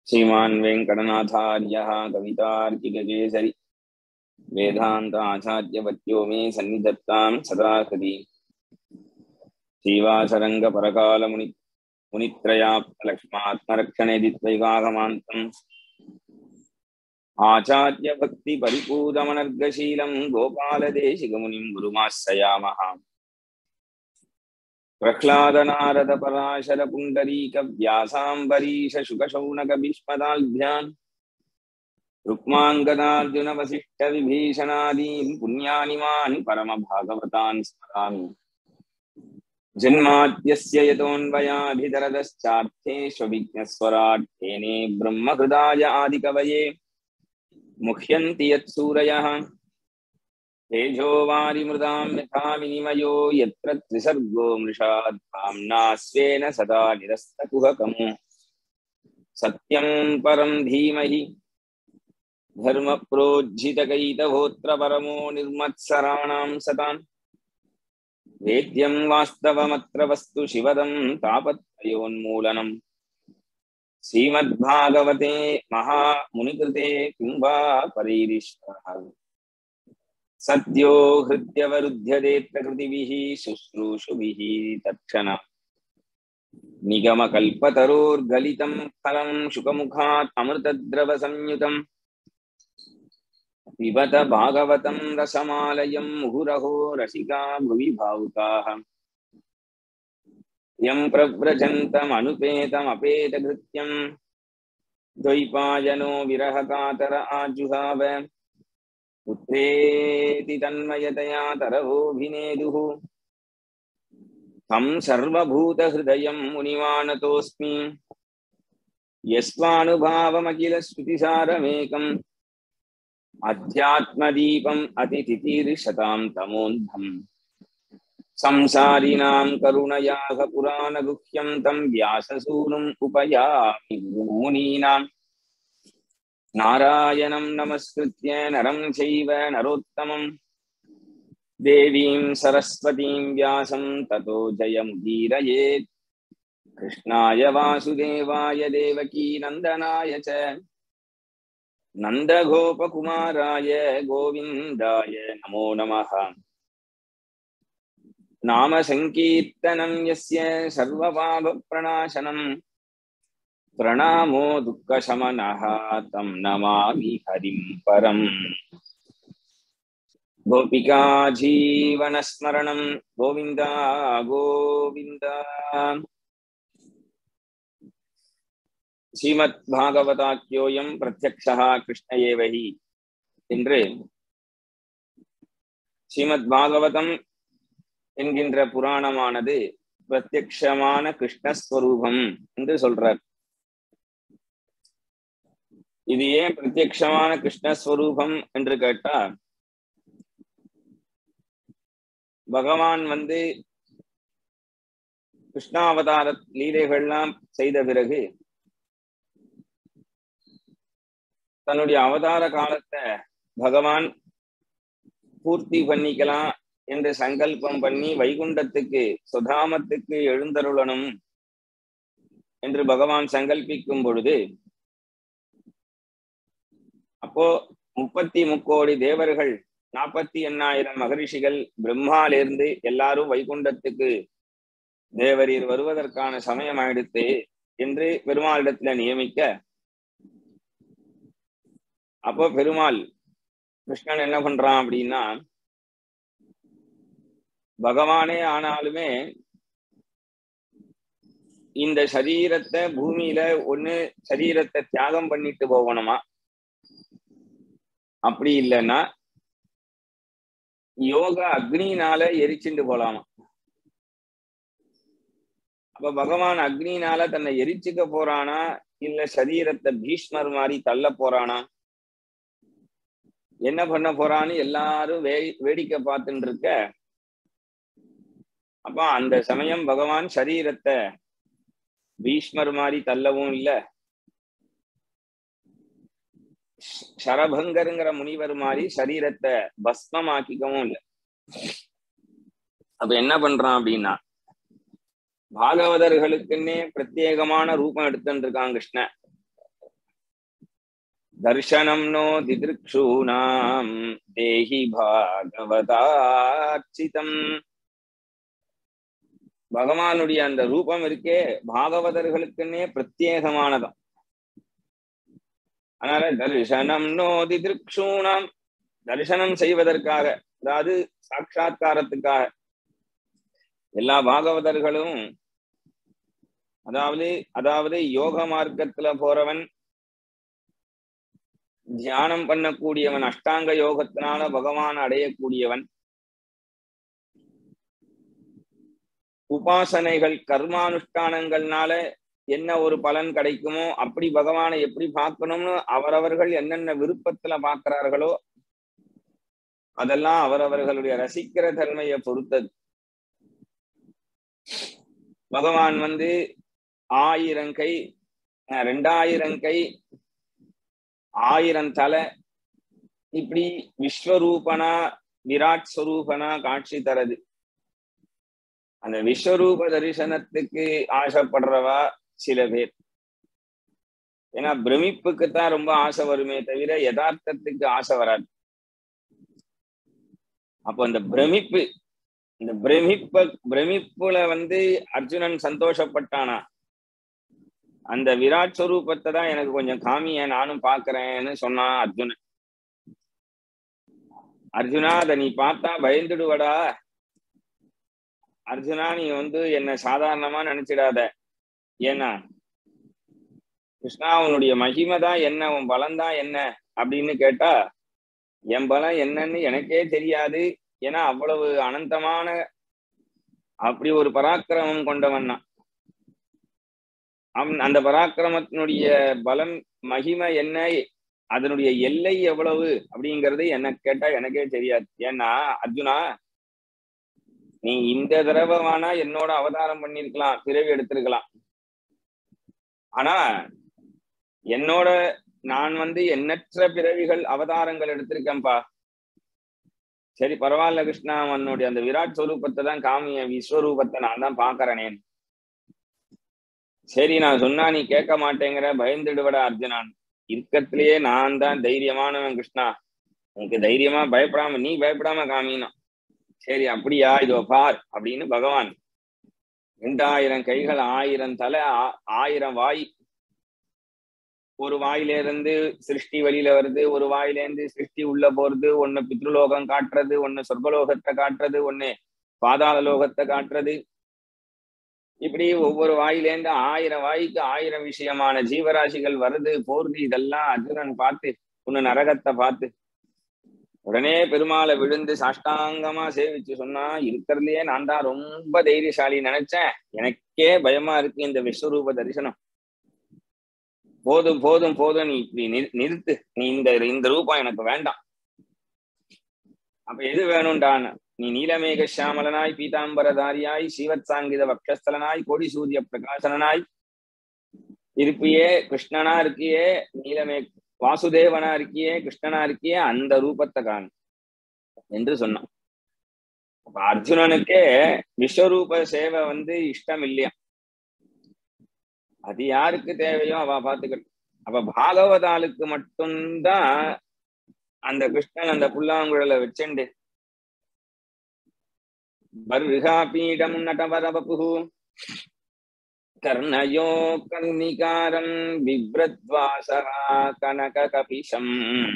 श्रीमान् वेङ्कटनाथार्यः कवितार्किककेसरी वेदान्ताचार्यवर्यो मे सन्निधत्तां सदा कृति श्रीवासरङ्गपरकालमुनित्रयाप्तलक्ष्मात्मरक्षणेदित्वैकागमान्तम् आचार्यभक्तिपरिपूतमनर्गशीलं गोपालदेशिकमुनिं गुरुमाश्रयामः। प्रह्लादनारदपराशरपुण्डरीकव्यासाम्बरीशशुकशौनकभीष्मदाल्भ्यान् रुक्माङ्गदार्जुनवसिष्ठविभीषणादीन् पुण्यानिमानि परमभागवतान् स्मरामि। जन्माद्यस्य यतोऽन्वयाभिधरतश्चार्थेष्वभिज्ञस्वराट् तेने ब्रह्महृदाय आदिकवये मुह्यन्ति यत्सूरयः तेजोवारिमृदां यथा विनिमयो यत्र त्रिसर्गो मृषा धाम्ना स्वेन सदा निरस्तकुहकम् सत्यं परं धीमहि धर्मप्रोज्झितकैतवोऽत्र परमो निर्मत्सराणां सताम् वेद्यं वास्तवमत्र वस्तु शिवदं तापत्रयोन्मूलनम् श्रीमद्भागवते महामुनिकृते किं वा परैरीश्वरः सद्यो हृद्यवरुध्यते प्रकृतिभिः शुश्रूषुभिः तत्क्षणम् निगमकल्पतरोर्गलितं फलं शुकमुखात् अमृतद्रवसंयुतम् पिबत भागवतं रसमालयं मुहुरहो रसिका भुवि भावुकाः यं प्रव्रजन्तमनुपेतमपेतकृत्यं द्वैपायनो विरहकातर आजुहाव पुत्रेति तन्मयतया तरवोऽभिनेदुः तं सर्वभूतहृदयं मुनिमानतोऽस्मि यस्वानुभावमखिलश्रुतिसारमेकम् अध्यात्मदीपम् अतिथितीर्षतां तमोन्धम् संसारिणां करुणयाः पुराणगुह्यं तं व्याससूनुम् उपयामि गुरुमुनीनां नारायणं नमस्कृत्य नरं चैव नरोत्तमं देवीं सरस्वतीं व्यासं ततो जयमुदीरयेत्। कृष्णाय वासुदेवाय देवकी नन्दनाय च नन्दगोपकुमाराय गोविन्दाय नमो नमः। नाम संकीर्तनं यस्य सर्वपापप्रणाशनं प्रणामो दुःखशमनः तं नमामि हरिं परम्। गोपिका जीवनस्मरणं गोविन्द गोविन्द। श्रीमद्भागवताख्योऽयं प्रत्यक्षः कृष्ण एव हि என்று ஸ்ரீமத்பாகவதம் என்கின்ற புராணமானது பிரத்யக்ஷமான கிருஷ்ணஸ்வரூபம் என்று சொல்றார். இது ஏன் பிரத்யக்ஷமான கிருஷ்ணஸ்வரூபம் என்று கேட்டா, பகவான் கிருஷ்ணாவதார லீலைகள்லாம் செய்த பிறகு தன்னுடைய அவதார காலத்தை பகவான் பூர்த்தி பண்ணிக்கலாம் என்று சங்கல்பம் பண்ணி வைகுண்டத்துக்கு சுதாமத்துக்கு எழுந்தருளணும் என்று பகவான் சங்கல்பிக்கும் பொழுது, அப்போ 33 கோடி தேவர்கள் 48,000 மகரிஷிகள் பிரம்மாலிருந்து எல்லாரும் வைகுண்டத்துக்கு தேவரீர் வருவதற்கான சமயம் ஆயிடுத்து என்று பெருமாளிடத்துல நியமிக்க, அப்போ பெருமாள் கிருஷ்ணன் என்ன பண்றான் அப்படின்னா, பகவானே ஆனாலுமே இந்த சரீரத்தை பூமியில ஒண்ணு சரீரத்தை தியாகம் பண்ணிட்டு போகணுமா, அப்படி இல்லைன்னா யோக அக்னினால எரிச்சுட்டு போலாமா. அப்ப பகவான் அக்னினால தன்னை எரிச்சுக்க போறானா இல்ல சரீரத்தை பீஷ்மர் மாதிரி தள்ள போறானா, என்ன பண்ண போறான்னு எல்லாரும் வேடிக்கை பார்த்துட்டு இருக்க, அப்ப அந்த சமயம் பகவான் சரீரத்தை பீஷ்மர் மாதிரி தள்ளவும் இல்ல, சரபங்கருங்கிற முனிவர் மாதிரி சரீரத்தை பஸ்மமாக்கிக்கவும் இல்லை. அப்ப என்ன பண்றான் அப்படின்னா, பாகவதர்களுக்குன்னே பிரத்யேகமான ரூபம் எடுத்துட்டு இருக்கான் கிருஷ்ணன். தர்சனம் நோ திதிருக்ஷூணாம் தேஹி பாகவதார்ச்சிதம். பகவானுடைய அந்த ரூபம் இருக்கே பாகவதர்களுக்குன்னே பிரத்யேகமானதும். அதனால தர்சனம் நோ திதிருக்ஷூணாம், தரிசனம் செய்வதற்காக, அதாவது சாட்சா்காரத்துக்காக எல்லா பாகவதர்களும், அதாவது யோக மார்க்கத்துல போறவன், தியானம் பண்ணக்கூடியவன், அஷ்டாங்க யோகத்தினால பகவான் அடையக்கூடியவன், உபாசனைகள் கர்மானுஷ்டானங்கள்னால என்ன ஒரு பலன் கிடைக்குமோ அப்படி பகவானை எப்படி பார்க்கணும்னு அவரவர்கள் என்னென்ன விருப்பத்துல பார்க்கிறார்களோ அதெல்லாம் அவரவர்களுடைய ரசிக்கிற தன்மையை பொறுத்தது. பகவான் 1000 கை, 2000 கை, 1000 தலை, இப்படி விஸ்வரூபனா விராட் ஸ்வரூபனா காட்சி தரது. அந்த விஸ்வரூப தரிசனத்துக்கு ஆசைப்படுறவா சில பேர். ஏன்னா பிரமிப்புக்குத்தான் ரொம்ப ஆசை வருமே தவிர யதார்த்தத்துக்கு ஆசை வராது. அப்போ இந்த பிரமிப்புல அர்ஜுனன் சந்தோஷப்பட்டானா, அந்த விராட் ஸ்வரூபத்தை தான் எனக்கு கொஞ்சம் காமிய, நானும் பாக்குறேன்னு சொன்னான் அர்ஜுனன். அர்ஜுனா, அத நீ பார்த்தா பயந்துடுவடா. அர்ஜுனா, நீ என்ன சாதாரணமா நினைச்சிடாத. ஏன்னா கிருஷ்ணா, உன்னுடைய மகிமை தான் என்ன, உன் பலம் தான் என்ன அப்படின்னு கேட்டா, என் பலம் என்னன்னு எனக்கே தெரியாது. ஏன்னா அவ்வளவு அனந்தமான அப்படி ஒரு பராக்கிரமம் கொண்டவன் தான். அந்த பராக்கிரமத்தினுடைய பலம் மகிமை என்ன, அதனுடைய எல்லை எவ்வளவு அப்படிங்கிறது எனக்கு கேட்டா எனக்கே தெரியாது. ஏன்னா அர்ஜுனா, நீ இந்த தடவை வேணா என்னோட அவதாரம் பண்ணிருக்கலாம், பிறவி எடுத்திருக்கலாம். ஆனா என்னோட நான் எண்ணற்ற பிறவிகள் அவதாரங்கள் எடுத்திருக்கேன்பா. சரி பரவாயில்ல கிருஷ்ணா, அவனுடைய அந்த விராட் ஸ்வரூபத்தை தான் காமிய, விஸ்வரூபத்தை நான் தான் பாக்குறேனேன். சரி நான் சொன்னா நீ கேட்க மாட்டேங்கிற, பயந்துடுவடா அர்ஜுனான். இருக்கத்திலேயே நான் தான் தைரியமானவன் கிருஷ்ணா, உனக்கு தைரியமா பயப்படாம, நீ பயப்படாம காமினா. சரி அப்படியா, இதோ பார் அப்படின்னு பகவான் 2000 கைகள், 1000 தலை, 1000 வாய். ஒரு வாயிலிருந்து சிருஷ்டி வெளியில வருது, ஒரு வாயிலேருந்து சிருஷ்டி உள்ள போறது. ஒண்ணு பித்ருலோகம் காட்டுறது, ஒண்ணு சொர்க்கலோகத்தை காட்டுறது, ஒண்ணு பாதாள லோகத்தை காட்டுறது. இப்படி ஒவ்வொரு வாயிலேருந்து 1000 வாய்க்கு 1000 விஷயமான ஜீவராசிகள் வருது போறது. இதெல்லாம் அர்ஜுனன் பார்த்து, ஒண்ணு நரகத்தை பார்த்து உடனே பெருமாளை விழுந்து சாஷ்டாங்கமா சேவிச்சு சொன்னா, இருக்கிறதுலயே நான் தான் ரொம்ப தைரியசாலி நினைச்சேன், எனக்கே பயமா இருக்கு இந்த விஸ்வரூப தரிசனம். போதும் போதும் போதும், நீ இப்படி நிறுத்து, நீ இந்த ரூபம் எனக்கு வேண்டாம். அப்ப எது வேணும்டான்? நீ நீலமேக சியாமலனாய், பீதாம்பரதாரியாய், ஸ்ரீவத்சாங்கித வக்ஷஸ்தலனாய், கோடி சூரிய பிரகாசனாய் இருப்பியே, கிருஷ்ணனா இருக்கியே, வாசுதேவனா இருக்கியே, கிருஷ்ணனா இருக்கியே, அந்த ரூபத்தை காணு என்று சொன்னான். அப்ப அர்ஜுனனுக்கே விஸ்வரூப சேவை இஷ்டம் இல்லையா. அது யாருக்கு தேவையோ அவ பாத்துக்கணும். அப்ப பாகவதாளுக்கு மட்டும்தான் அந்த கிருஷ்ணன் அந்த புல்லாங்குழலை வச்சுண்டு பர்ஹாபீடம் நடவரவபு கர்ணயோ கர்ணிகாரம் விப்ரத்வாசா கனக கபிஷம்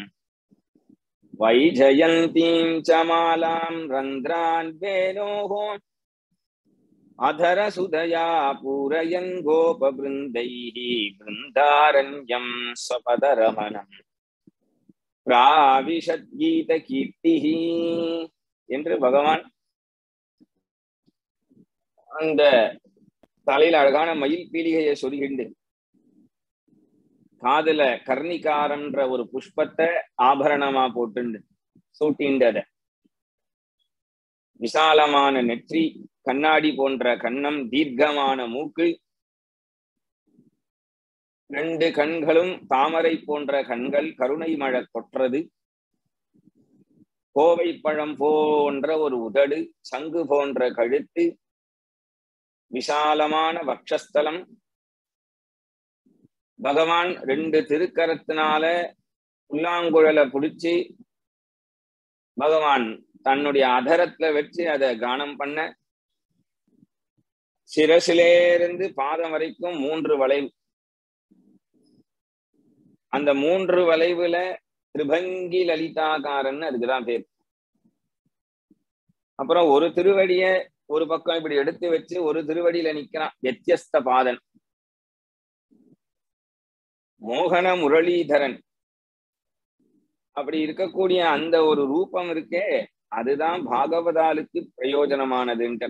வைஜயந்தீம் சமாலாம் ரந்திரான் வேணோஹோ அதர சுதயா பூரயன் கோபபிருந்தைஹி பிருந்தாரண்யம் ஸ்வபதரமணம் பிராவிஷத் கீத கீர்த்திஹி என்று பகவான் அந்த தலையில அழகான மயில் பீலிகையை சொருகிண்டு, காதுல கர்ணிகாரம்ன்ற ஒரு புஷ்பத்தை ஆபரணமா போட்டுண்டு சூட்டிண்டு, அத விசாலமான நெற்றி, கண்ணாடி போன்ற கன்னம், தீர்க்கமான மூக்கு, 2 கண்களும் தாமரை போன்ற கண்கள், கருணை மழை கொற்றது, கோவை பழம் போன்ற ஒரு உதடு, சங்கு போன்ற கழுத்து, விசாலமான வக்ஷஸ்தலம். பகவான் 2 திருக்கரத்தினால புல்லாங்குழலை பிடிச்சி பகவான் தன்னுடைய அதரத்துல வச்சு அதை கானம் பண்ண, சிரசிலேருந்து பாதம் வரைக்கும் 3 வளைவு. அந்த 3 வளைவுல திரிபங்கி லலிதாகாரன் அதுக்குதான் பேர். அப்புறம் ஒரு திருவடிய ஒரு பக்கம் இப்படி எடுத்து வச்சு ஒரு திருவடியில நிக்கிறான் வித்தியஸ்த பாதன், மோகன முரளிதரன். அப்படி இருக்கக்கூடிய அந்த ஒரு ரூபம் இருக்கே, அதுதான் பாகவதாலுக்கு பிரயோஜனமானதுன்ற.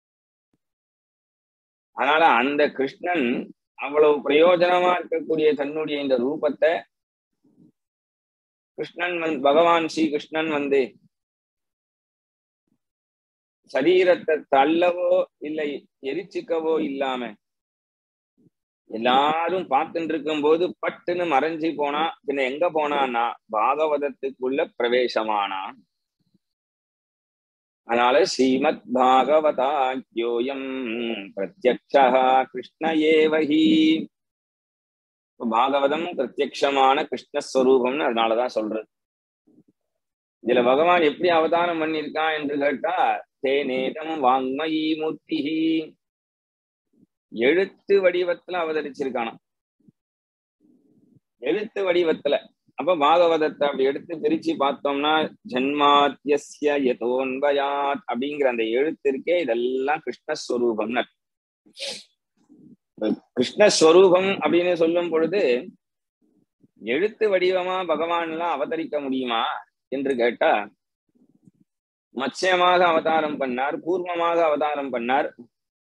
அதனால அந்த கிருஷ்ணன் அவ்வளவு பிரயோஜனமா இருக்கக்கூடிய தன்னுடைய இந்த ரூபத்தை கிருஷ்ணன் பகவான் ஸ்ரீ கிருஷ்ணன் சரீரத்தை தள்ளவோ இல்லை எரிச்சிக்கவோ இல்லாம எல்லாரும் பார்த்துட்டு இருக்கும் போது பட்டுன்னு மறைஞ்சு போனா, பின்ன எங்க போனான்னா பாகவதத்துக்குள்ள பிரவேசமானான். அதனால ஸ்ரீமத் பாகவதாயோயம் பிரத்யக்ஷா கிருஷ்ண ஏவஹி. பாகவதம் பிரத்யக்ஷமான கிருஷ்ணஸ்வரூபம்னு அதனாலதான் சொல்றது. இதுல பகவான் எப்படி அவதாரம் பண்ணியிருக்கான் என்று கேட்டா, தேனேதம் வாங்மயி மூர்த்திஹி, எழுத்து வடிவத்துல அவதரிச்சிருக்கானா, எழுத்து வடிவத்துல. அப்ப பாகவதத்தை அப்படி எடுத்து பிரிச்சு பார்த்தோம்னா, ஜன்மாத்யஸ்ய யதோன்வயாத் அப்படிங்கிற அந்த எழுத்து இருக்கே, இதெல்லாம் கிருஷ்ணஸ்வரூபம்னு. கிருஷ்ணஸ்வரூபம் அப்படின்னு சொல்லும் பொழுது எழுத்து வடிவமா பகவான் எல்லாம் அவதரிக்க முடியுமா என்று கேட்டா, மத்ஸ்யமாக அவதாரம் பண்ணார், கூர்மமாக அவதாரம் பண்ணார்,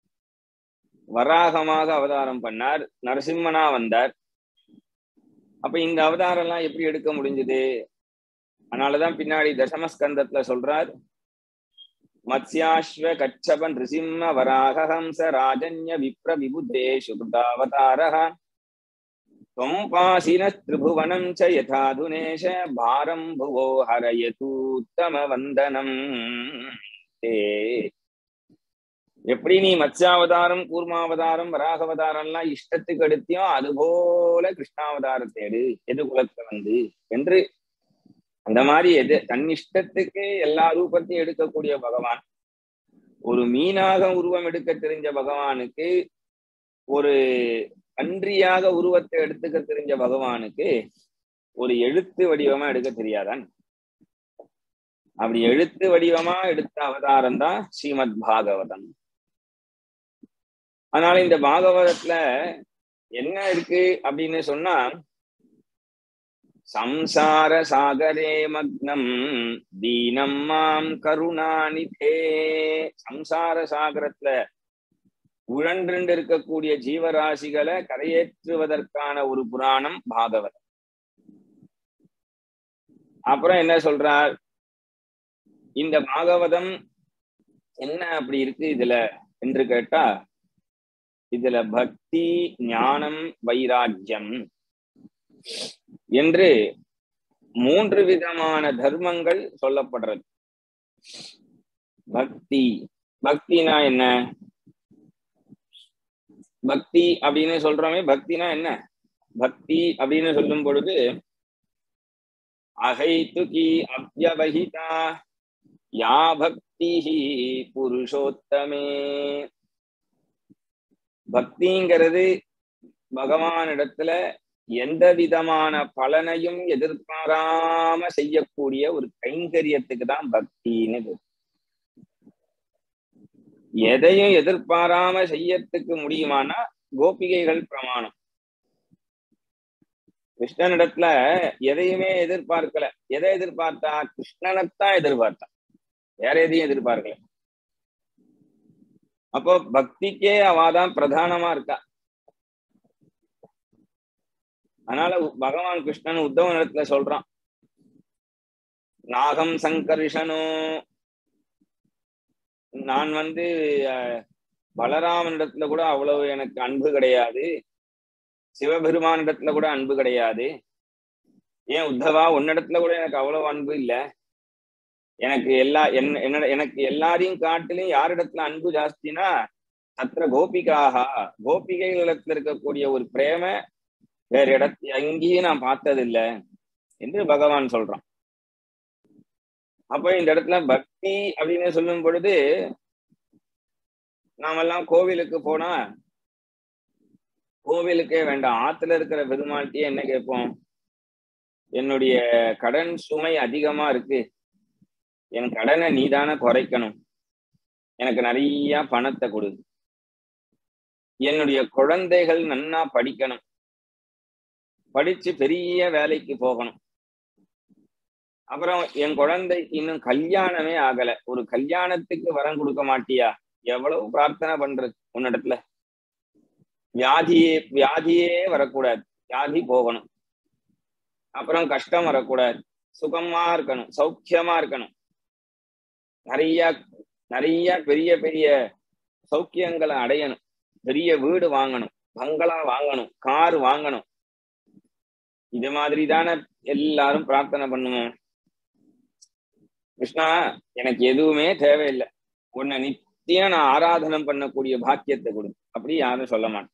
வராகமாக அவதாரம் பண்ணார், நரசிம்மனா வந்தார். அப்ப இந்த அவதாரம் எல்லாம் எப்படி எடுக்க முடிஞ்சது? அதனாலதான் பின்னாடி தசமஸ்கந்தத்துல சொல்றார், மத்ஸ்யாஸ்வ கச்சப நிருசிம்ம வராக ஹம்ச ராஜன்ய விப்ர விபுதேஷு கிருதாவதாரஹ त्वं पासिनः त्रिभुवनं च यथाधुनेश भारं भुवो हरयतूत्तमवन्दनं ते. எப்படி நீ மத்ஸ்யாவதாரம், கூர்மாவதாரம், வராகவதாரம் எல்லாம் இஷ்டத்துக்கு எடுத்தியோ, அதுபோல கிருஷ்ணாவதாரத்தை எடு, எது குலத்துல என்று அந்த மாதிரி தன் இஷ்டத்துக்கு எல்லா ரூபத்தையும் எடுக்கக்கூடிய பகவான், ஒரு மீனாக உருவம் எடுக்க தெரிஞ்ச பகவானுக்கு, ஒரு அன்றியாக உருவத்தை எடுத்துக்க தெரிஞ்ச பகவானுக்கு ஒரு எழுத்து வடிவமா எடுக்க தெரியாதான்? அப்படி எழுத்து வடிவமா எடுத்த அவதாரம் தான் ஸ்ரீமத் பாகவதம். அதனால இந்த பாகவதத்துல என்ன இருக்கு அப்படின்னு சொன்னா, சம்சார சாகரே மக்னம் தீனம் மாம் கருணாநிதே. சம்சார சாகரத்துல உழன்று இருக்கக்கூடிய ஜீவராசிகளை கரையேற்றுவதற்கான ஒரு புராணம் பாகவதம். அப்புறம் என்ன சொல்றார், இந்த பாகவதம் என்ன அப்படி இருக்கு இதுல என்று கேட்டா, இதுல பக்தி, ஞானம், வைராக்கியம் என்று 3 விதமான தர்மங்கள் சொல்லப்படுறது. பக்தினா என்ன? பக்தி அப்படின்னு சொல்றோமே, பக்தினா என்ன? பக்தி அப்படின்னு சொல்லும் பொழுது அஹைதுகி அவ்யவஹிதா யா பக்தி புருஷோத்தமே. பக்திங்கிறது பகவானிடத்துல எந்த விதமான பலனையும் எதிர்பாராம செய்யக்கூடிய ஒரு கைங்கரியத்துக்கு தான் பக்தின்னு. எதையும் எதிர்பாராம செய்யறதுக்கு முடியுமானா கோபிகைகள் பிரமாணம். கிருஷ்ணனிடத்துல எதையுமே எதிர்பார்க்கல. எதை எதிர்பார்த்தா? கிருஷ்ணனைத்தான் எதிர்பார்த்தா, வேற எதையும் எதிர்பார்க்கல. அப்போ பக்திக்கே அவாதான் பிரதானமா இருக்கா. அதனால பகவான் கிருஷ்ணன் உத்தவனிடத்துல சொல்றான், நாகம் சங்கர்ஷனோ, நான் பலராமனிடத்துல கூட அவ்வளவு எனக்கு அன்பு கிடையாது, சிவபெருமானிடத்துல கூட அன்பு கிடையாது. ஏன் உத்தவா, உன்னிடத்துல கூட எனக்கு அவ்வளவு அன்பு இல்லை. எனக்கு எனக்கு எல்லாரையும் காட்டிலும் யாரிடத்துல அன்பு ஜாஸ்தினா தத்திர கோபிகாக, கோபிகைகளிடத்துல இருக்கக்கூடிய ஒரு பிரேம வேற இடத்துல எங்கேயும் நான் பார்த்ததில்லை. என்று பகவான் சொல்றான். அப்ப இந்த இடத்துல பக்தி அப்படின்னு சொல்லும் பொழுது நாமெல்லாம் கோவிலுக்கு போனா கோவிலுக்கே வேண்டாம், ஆத்துல இருக்கிற பெருமாள்கிட்டயே என்ன கேட்போம்? என்னுடைய கடன் சுமை அதிகமா இருக்கு, என் கடனை நீதானே குறைக்கணும், எனக்கு நிறைய பணத்தை கொடு, என்னுடைய குழந்தைகள் நன்னா படிக்கணும், படிச்சு பெரிய வேலைக்கு போகணும், அப்புறம் என் குழந்தைக்கு இன்னும் கல்யாணமே ஆகல, ஒரு கல்யாணத்துக்கு வரம் கொடுக்க மாட்டியா? எவ்வளவு பிரார்த்தனை பண்றது உன்னிடத்துல. வியாதியே வரக்கூடாது, வியாதி போகணும், அப்புறம் கஷ்டம் வரக்கூடாது, சுகமா இருக்கணும், சௌக்கியமா இருக்கணும், நிறைய நிறைய பெரிய பெரிய சௌக்கியங்களை அடையணும், பெரிய வீடு வாங்கணும், பங்களா வாங்கணும், கார் வாங்கணும். இது மாதிரி தானே எல்லாரும் பிரார்த்தனை பண்ணுவேன். கிருஷ்ணா, எனக்கு எதுவுமே தேவையில்லை, உன்னை நித்தியம் நான் ஆராதனம் பண்ணக்கூடிய பாக்கியத்தை கொடு, அப்படி யாரும் சொல்ல மாட்டோம்.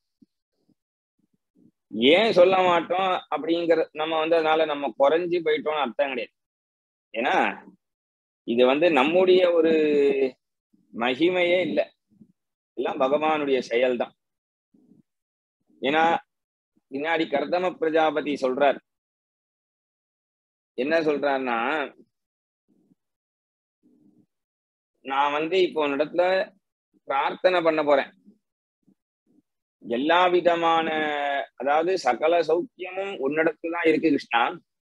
ஏன் சொல்ல மாட்டோம் அப்படிங்கிற நம்ம அதனால நம்ம குறைஞ்சு போயிட்டோம்னு அர்த்தம் கிடையாது. ஏன்னா இது நம்முடைய ஒரு மகிமையே இல்லை, எல்லாம் பகவானுடைய செயல்தான். ஏன்னா பின்னாடி கர்தம பிரஜாபதி சொல்றார், என்ன சொல்றாருன்னா, நான் இப்போ உன்னிடத்துல பிரார்த்தனை பண்ண போறேன், எல்லா விதமான அதாவது சகல சௌக்கியமும் உன்னிடத்துலதான் இருக்கு கிருஷ்ணா.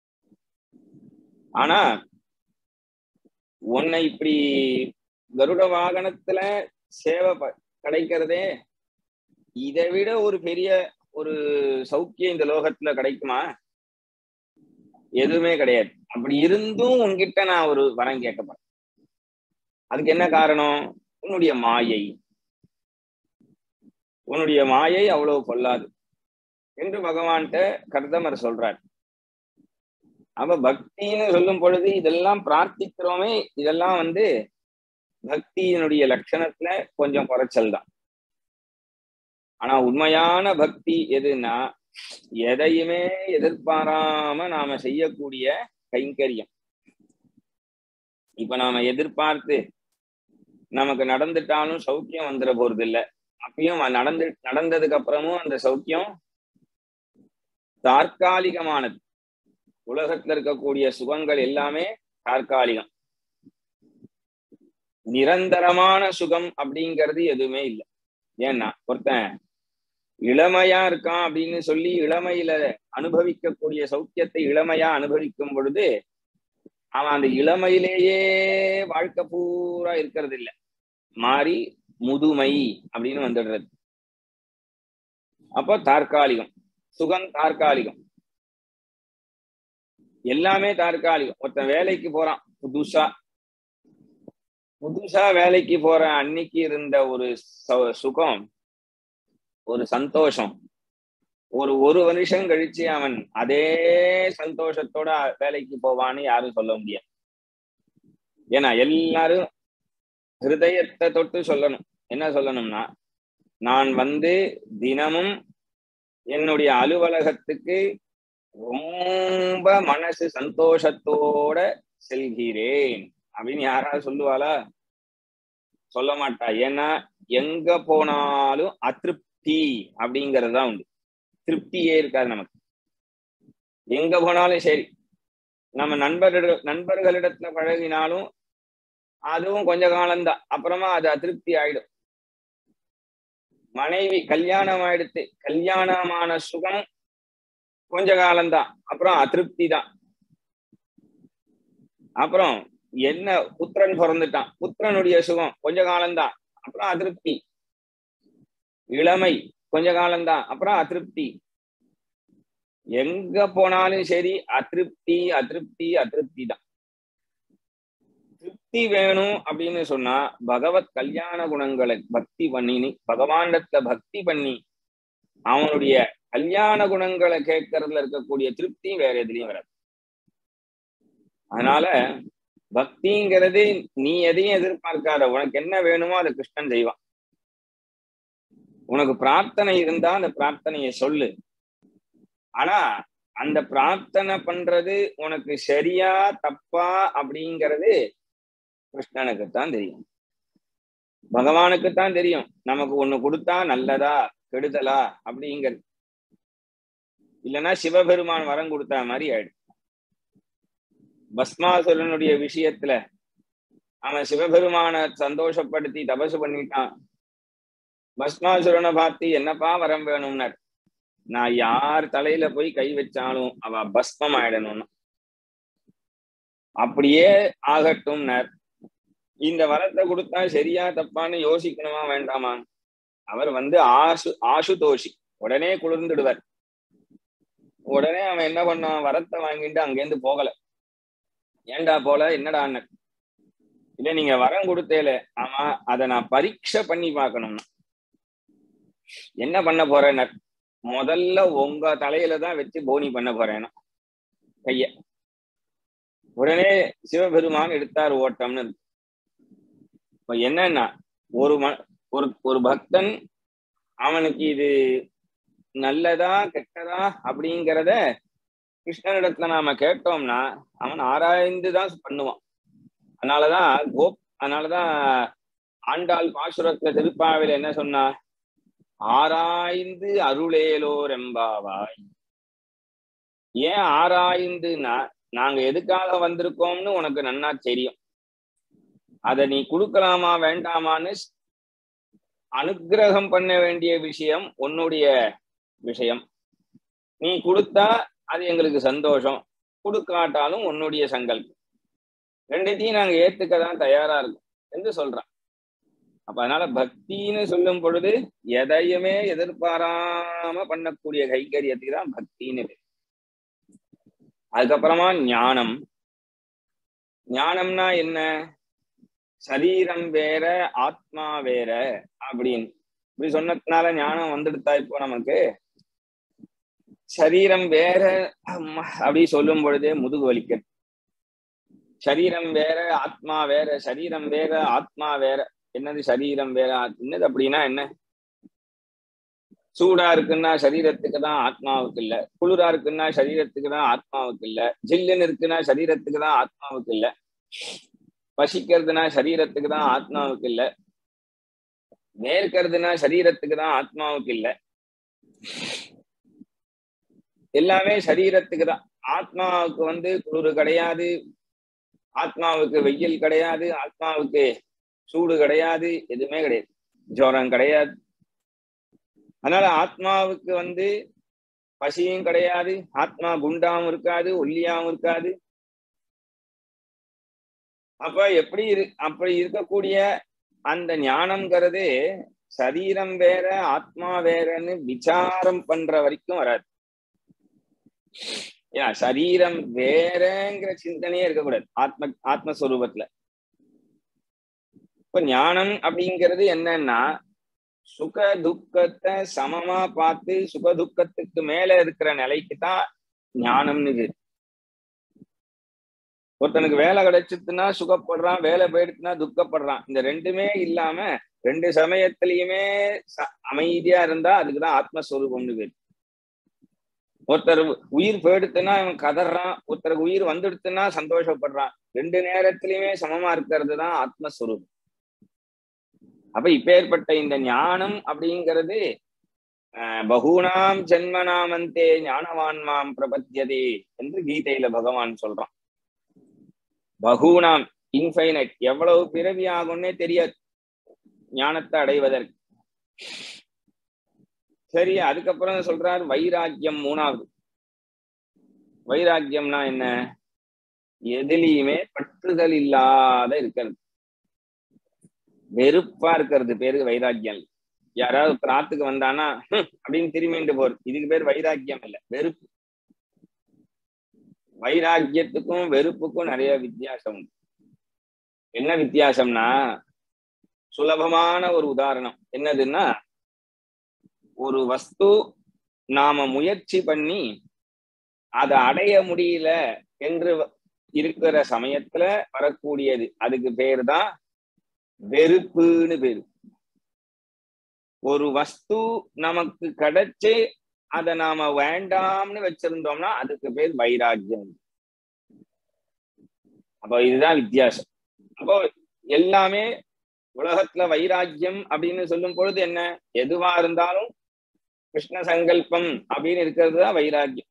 ஆனா உன்னை இப்படி கருட வாகனத்துல சேவை கிடைக்கிறதே, இதை விட ஒரு பெரிய ஒரு சௌக்கியம் இந்த லோகத்துல கிடைக்குமா? எதுவுமே கிடையாது. அப்படி இருந்தும் உன்கிட்ட நான் ஒரு வரம் கேட்கப்பேன். அதுக்கு என்ன காரணம்? உன்னுடைய மாயை, உன்னுடைய மாயை அவ்வளவு கொள்ளாது என்று பகவான்கிட்ட கர்தமர் சொல்றார். அப்ப பக்தின்னு சொல்லும் பொழுது இதெல்லாம் பிரார்த்திக்கிறோமே, இதெல்லாம் பக்தியினுடைய லட்சணத்துல கொஞ்சம் குறைச்சல் தான். ஆனா உண்மையான பக்தி எதுன்னா, எதையுமே எதிர்பாராம நாம செய்யக்கூடிய கைங்கரியம். இப்ப நாம எதிர்பார்த்து நமக்கு நடந்துட்டாலும் சௌக்கியம் வந்துட போறது இல்லை. அப்பயும் நடந்ததுக்கு அப்புறமும் அந்த சௌக்கியம் தற்காலிகமானது. உலகத்துல இருக்கக்கூடிய சுகங்கள் எல்லாமே தற்காலிகம், நிரந்தரமான சுகம் அப்படிங்கிறது எதுவுமே இல்லை. ஏன்னா ஒருத்தன் இளமையா இருக்கான் அப்படின்னு சொல்லி இளமையில அனுபவிக்கக்கூடிய சௌக்கியத்தை இளமையா அனுபவிக்கும் பொழுது அவன் அந்த இளமையிலேயே வாழ்க்கை பூரா இருக்கிறது இல்லை, மாறி முதுமை அப்படின்னு வந்துடுறது. அப்போ தற்காலிகம், சுகம் தற்காலிகம், எல்லாமே தற்காலிகம். ஒருத்தன் வேலைக்கு போறான், புதுசா வேலைக்கு போற அன்னைக்கு இருந்த ஒரு சுகம், ஒரு சந்தோஷம், ஒரு வருஷம் கழிச்சு அவன் அதே சந்தோஷத்தோட வேலைக்கு போவான்னு யாரும் சொல்ல முடியாது. ஏன்னா எல்லாரும் ஹிருதயத்தை தொட்டு சொல்லணும். என்ன சொல்லணும்னா, நான் தினமும் என்னுடைய அலுவலகத்துக்கு ரொம்ப மனசு சந்தோஷத்தோட செல்கிறேன் அப்படின்னு யாராவது சொல்லுவாளா? சொல்ல மாட்டா. ஏன்னா எங்க போனாலும் அதிருப்தி அப்படிங்கிறது தான் உண்டு, திருப்தியே இருக்காது நமக்கு. எங்க போனாலும் சரி, நம்ம நண்பர்களிடத்துல பழகினாலும் அதுவும் கொஞ்ச காலம்தான், அப்புறமா அது அதிருப்தி ஆயிடும். மனைவி கல்யாணம் ஆயிடுத்து, கல்யாணமான சுகம் கொஞ்ச காலம்தான், அப்புறம் அதிருப்தி தான். அப்புறம் என்ன, புத்திரன் பிறந்துட்டான், புத்திரனுடைய சுகம் கொஞ்ச காலம்தான், அப்புறம் அதிருப்தி. இளமை கொஞ்ச காலம்தான், அப்புறம் அதிருப்தி. எங்க போனாலும் சரி அதிருப்தி அதிருப்தி அதிருப்தி தான். திருப்தி வேணும் அப்படின்னு சொன்னா பகவத் கல்யாண குணங்களை பக்தி பண்ணி, பகவானிடத்துல பக்தி பண்ணி அவனுடைய கல்யாண குணங்களை கேட்கறதுல இருக்கக்கூடிய திருப்தி வேற எதுலயும் வராது. அதனால பக்திங்கிறது நீ எதையும் எதிர்பார்க்காத, உனக்கு என்ன வேணுமோ அதை கிருஷ்ணன் செய்வான். உனக்கு பிரார்த்தனை இருந்தா அந்த பிரார்த்தனையை சொல்லு. ஆனா அந்த பிரார்த்தனை பண்றது உனக்கு சரியா தப்பா அப்படிங்கிறது கிருஷ்ணனுக்குத்தான் தெரியும், பகவானுக்குத்தான் தெரியும். நமக்கு ஒண்ணு கொடுத்தா நல்லதா கெடுதலா அப்படிங்கிறது. இல்லைன்னா சிவபெருமான் வரம் கொடுத்தா மாதிரி ஆயிடும். பஸ்மாசுரனுடைய விஷயத்துல அவன் சிவபெருமான சந்தோஷப்படுத்தி தபசு பண்ணிட்டான். பஸ்மாசுரனை பார்த்து என்னப்பா வரம் வேணும்னார், நான் யார் தலையில போய் கை வச்சாலும் அவ பஸ்மம் ஆயிடணும்னா அப்படியே ஆகட்டும்னார். இந்த வரத்தை கொடுத்தா சரியா தப்பான்னு யோசிக்கணுமா வேண்டாமா? அவர் ஆசுதோஷி, உடனே குளிர்ந்துடுவார். உடனே அவன் என்ன பண்ணான், வரத்தை வாங்கிட்டு அங்கேருந்து போகல. ஏண்டா போல, என்னடா அண்ணன், இல்ல நீங்க வரம் கொடுத்தேல, ஆமா அதை நான் பரீட்சை பண்ணி பார்க்கணும்னா என்ன பண்ண போறேன்னு, முதல்ல உங்க தலையில தான் வச்சு போனி பண்ண போறேன்னா கைய. உடனே சிவபெருமான் எடுத்தார் ஓட்டம்னு. இப்ப என்னன்னா, ஒரு பக்தன் அவனுக்கு இது நல்லதா கெட்டதா அப்படிங்கிறத கிருஷ்ணனிடத்துல நாம கேட்டோம்னா அவன் ஆராய்ந்துதான் பண்ணுவான். அதனாலதான் ஆண்டாள் பாசுரத்துல திருப்பாவில என்ன சொன்னா, ஆராய்ந்து அருளேலோர் எம்பாவாய். ஏன் ஆராய்ந்துன்னா, நாங்க எதுக்காக வந்திருக்கோம்னு உனக்கு நன்னா தெரியும். அதை நீ கொடுக்கலாமா வேண்டாமான்னு அனுக்கிரகம் பண்ண வேண்டிய விஷயம் உன்னுடைய விஷயம். நீ கொடுத்தா அது எங்களுக்கு சந்தோஷம், கொடுக்காட்டாலும் உன்னுடைய சங்கல்பம். ரெண்டுத்தையும் நாங்க ஏத்துக்கதான் தயாரா இருக்கோம் என்று சொல்றான். அப்ப அதனால பக்தின்னு சொல்லும் பொழுது எதையுமே எதிர்பாராம பண்ணக்கூடிய கைங்கரியத்துக்கு தான் பக்தின்னு பேர். அதுக்கப்புறமா ஞானம். ஞானம்னா என்ன, சரீரம் வேற ஆத்மா வேற அப்படின்னு இப்படி சொன்னதுனால ஞானம் வந்துடுதா இப்போ நமக்கு? சரீரம் வேற அப்படி சொல்லும் பொழுதே முதுகு வலிக்க. சரீரம் வேற ஆத்மா வேற, சரீரம் வேற ஆத்மா வேற. என்னது சரீரம் வேற என்னது அப்படின்னா என்ன? சூடா இருக்குன்னா சரீரத்துக்கு தான் ஆத்மாவுக்கு இல்ல, குளிரா இருக்குன்னா சரீரத்துக்கு தான் ஆத்மாவுக்கு இல்ல, ஜில்லுன்னு இருக்குன்னா சரீரத்துக்கு தான் ஆத்மாவுக்கு இல்ல, பசிக்கிறதுனா சரீரத்துக்கு தான் ஆத்மாவுக்கு இல்ல, நேர்க்கிறதுனா சரீரத்துக்கு தான் ஆத்மாவுக்கு இல்ல. எல்லாமே சரீரத்துக்கு தான். ஆத்மாவுக்கு குளிர் கிடையாது, ஆத்மாவுக்கு வெயில் கிடையாது, ஆத்மாவுக்கு சூடு கிடையாது, எதுவுமே கிடையாது, ஜுரம் கிடையாது. அதனால ஆத்மாவுக்கு பசியும் கிடையாது, ஆத்மா குண்டாவும் இருக்காது, ஒல்லியாவும் இருக்காது. அப்ப அப்படி இருக்கக்கூடிய அந்த ஞானம்ங்கிறது சரீரம் வேற ஆத்மா வேறன்னு விசாரம் பண்ற வரைக்கும் வராது. ஏன்னா சரீரம் வேறங்கிற சிந்தனையே இருக்கக்கூடாது ஆத்மஸ்வரூபத்துல. இப்ப ஞானம் அப்படிங்கிறது என்னன்னா, சுக துக்கத்தை சமமா பார்த்து சுக துக்கத்துக்கு மேல இருக்கிற நிலைக்கு தான் ஞானம்னு பேரு. ஒருத்தனுக்கு வேலை கிடைச்சிட்டுன்னா சுகப்படுறான், வேலை போயிடுச்சுன்னா துக்கப்படுறான். இந்த ரெண்டுமே இல்லாம ரெண்டு சமயத்திலயுமே அமைதியா இருந்தா அதுக்குதான் ஆத்மஸ்வரூபம்னு பேரு. ஒருத்தர் உயிர் போயிடுத்துன்னா இவன் கதறான், ஒருத்தருக்கு உயிர் வந்துடுத்துன்னா சந்தோஷப்படுறான். ரெண்டு நேரத்திலயுமே சமமா இருக்கிறது தான் ஆத்மஸ்வரூபம். அப்ப இப்பேற்பட்ட இந்த ஞானம் அப்படிங்கிறது பகூனாம் ஜென்மனாமந்தே ஞானவான்மாம் பிரபத்தியதே என்று கீதையில பகவான் சொல்றான். பகூனாம் இன்ஃபைனைட், எவ்வளவு பிறவி ஆகும்னே தெரியாது ஞானத்தை அடைவதற்கு. சரி, அதுக்கப்புறம் சொல்றார் வைராக்கியம். மூணாவது வைராக்கியம்னா என்ன? எதிலையுமே பற்றுதல் இல்லாத இருக்கிறது, வெறுப்பா இருக்கிறது பேரு வைராக்கியம். யாராவது பிராத்துக்கு வந்தானா அப்படின்னு திரும்பிட்டு போறது, இதுக்கு பேர் வைராக்கியம் இல்ல, வெறுப்பு. வைராக்கியத்துக்கும் வெறுப்புக்கும் நிறைய வித்தியாசம் உண்டு. என்ன வித்தியாசம்னா, சுலபமான ஒரு உதாரணம் என்னதுன்னா, ஒரு வஸ்து நாம முயற்சி பண்ணி அதை அடைய முடியல என்று இருக்கிற சமயத்துல வரக்கூடியது, அதுக்கு பேரு தான் வெறுப்புன்னு பேரு. ஒரு வஸ்து நமக்கு கிடைச்சு அதை நாம வேண்டாம்னு வச்சிருந்தோம்னா அதுக்கு பேர் வைராக்கியம். அப்போ இதுதான் வித்தியாசம். அப்போ எல்லாமே உலகத்துல வைராக்கியம் அப்படின்னு சொல்லும் பொழுது என்ன, எதுவா இருந்தாலும் கிருஷ்ண சங்கல்பம் அப்படின்னு இருக்கிறது தான் வைராக்கியம்.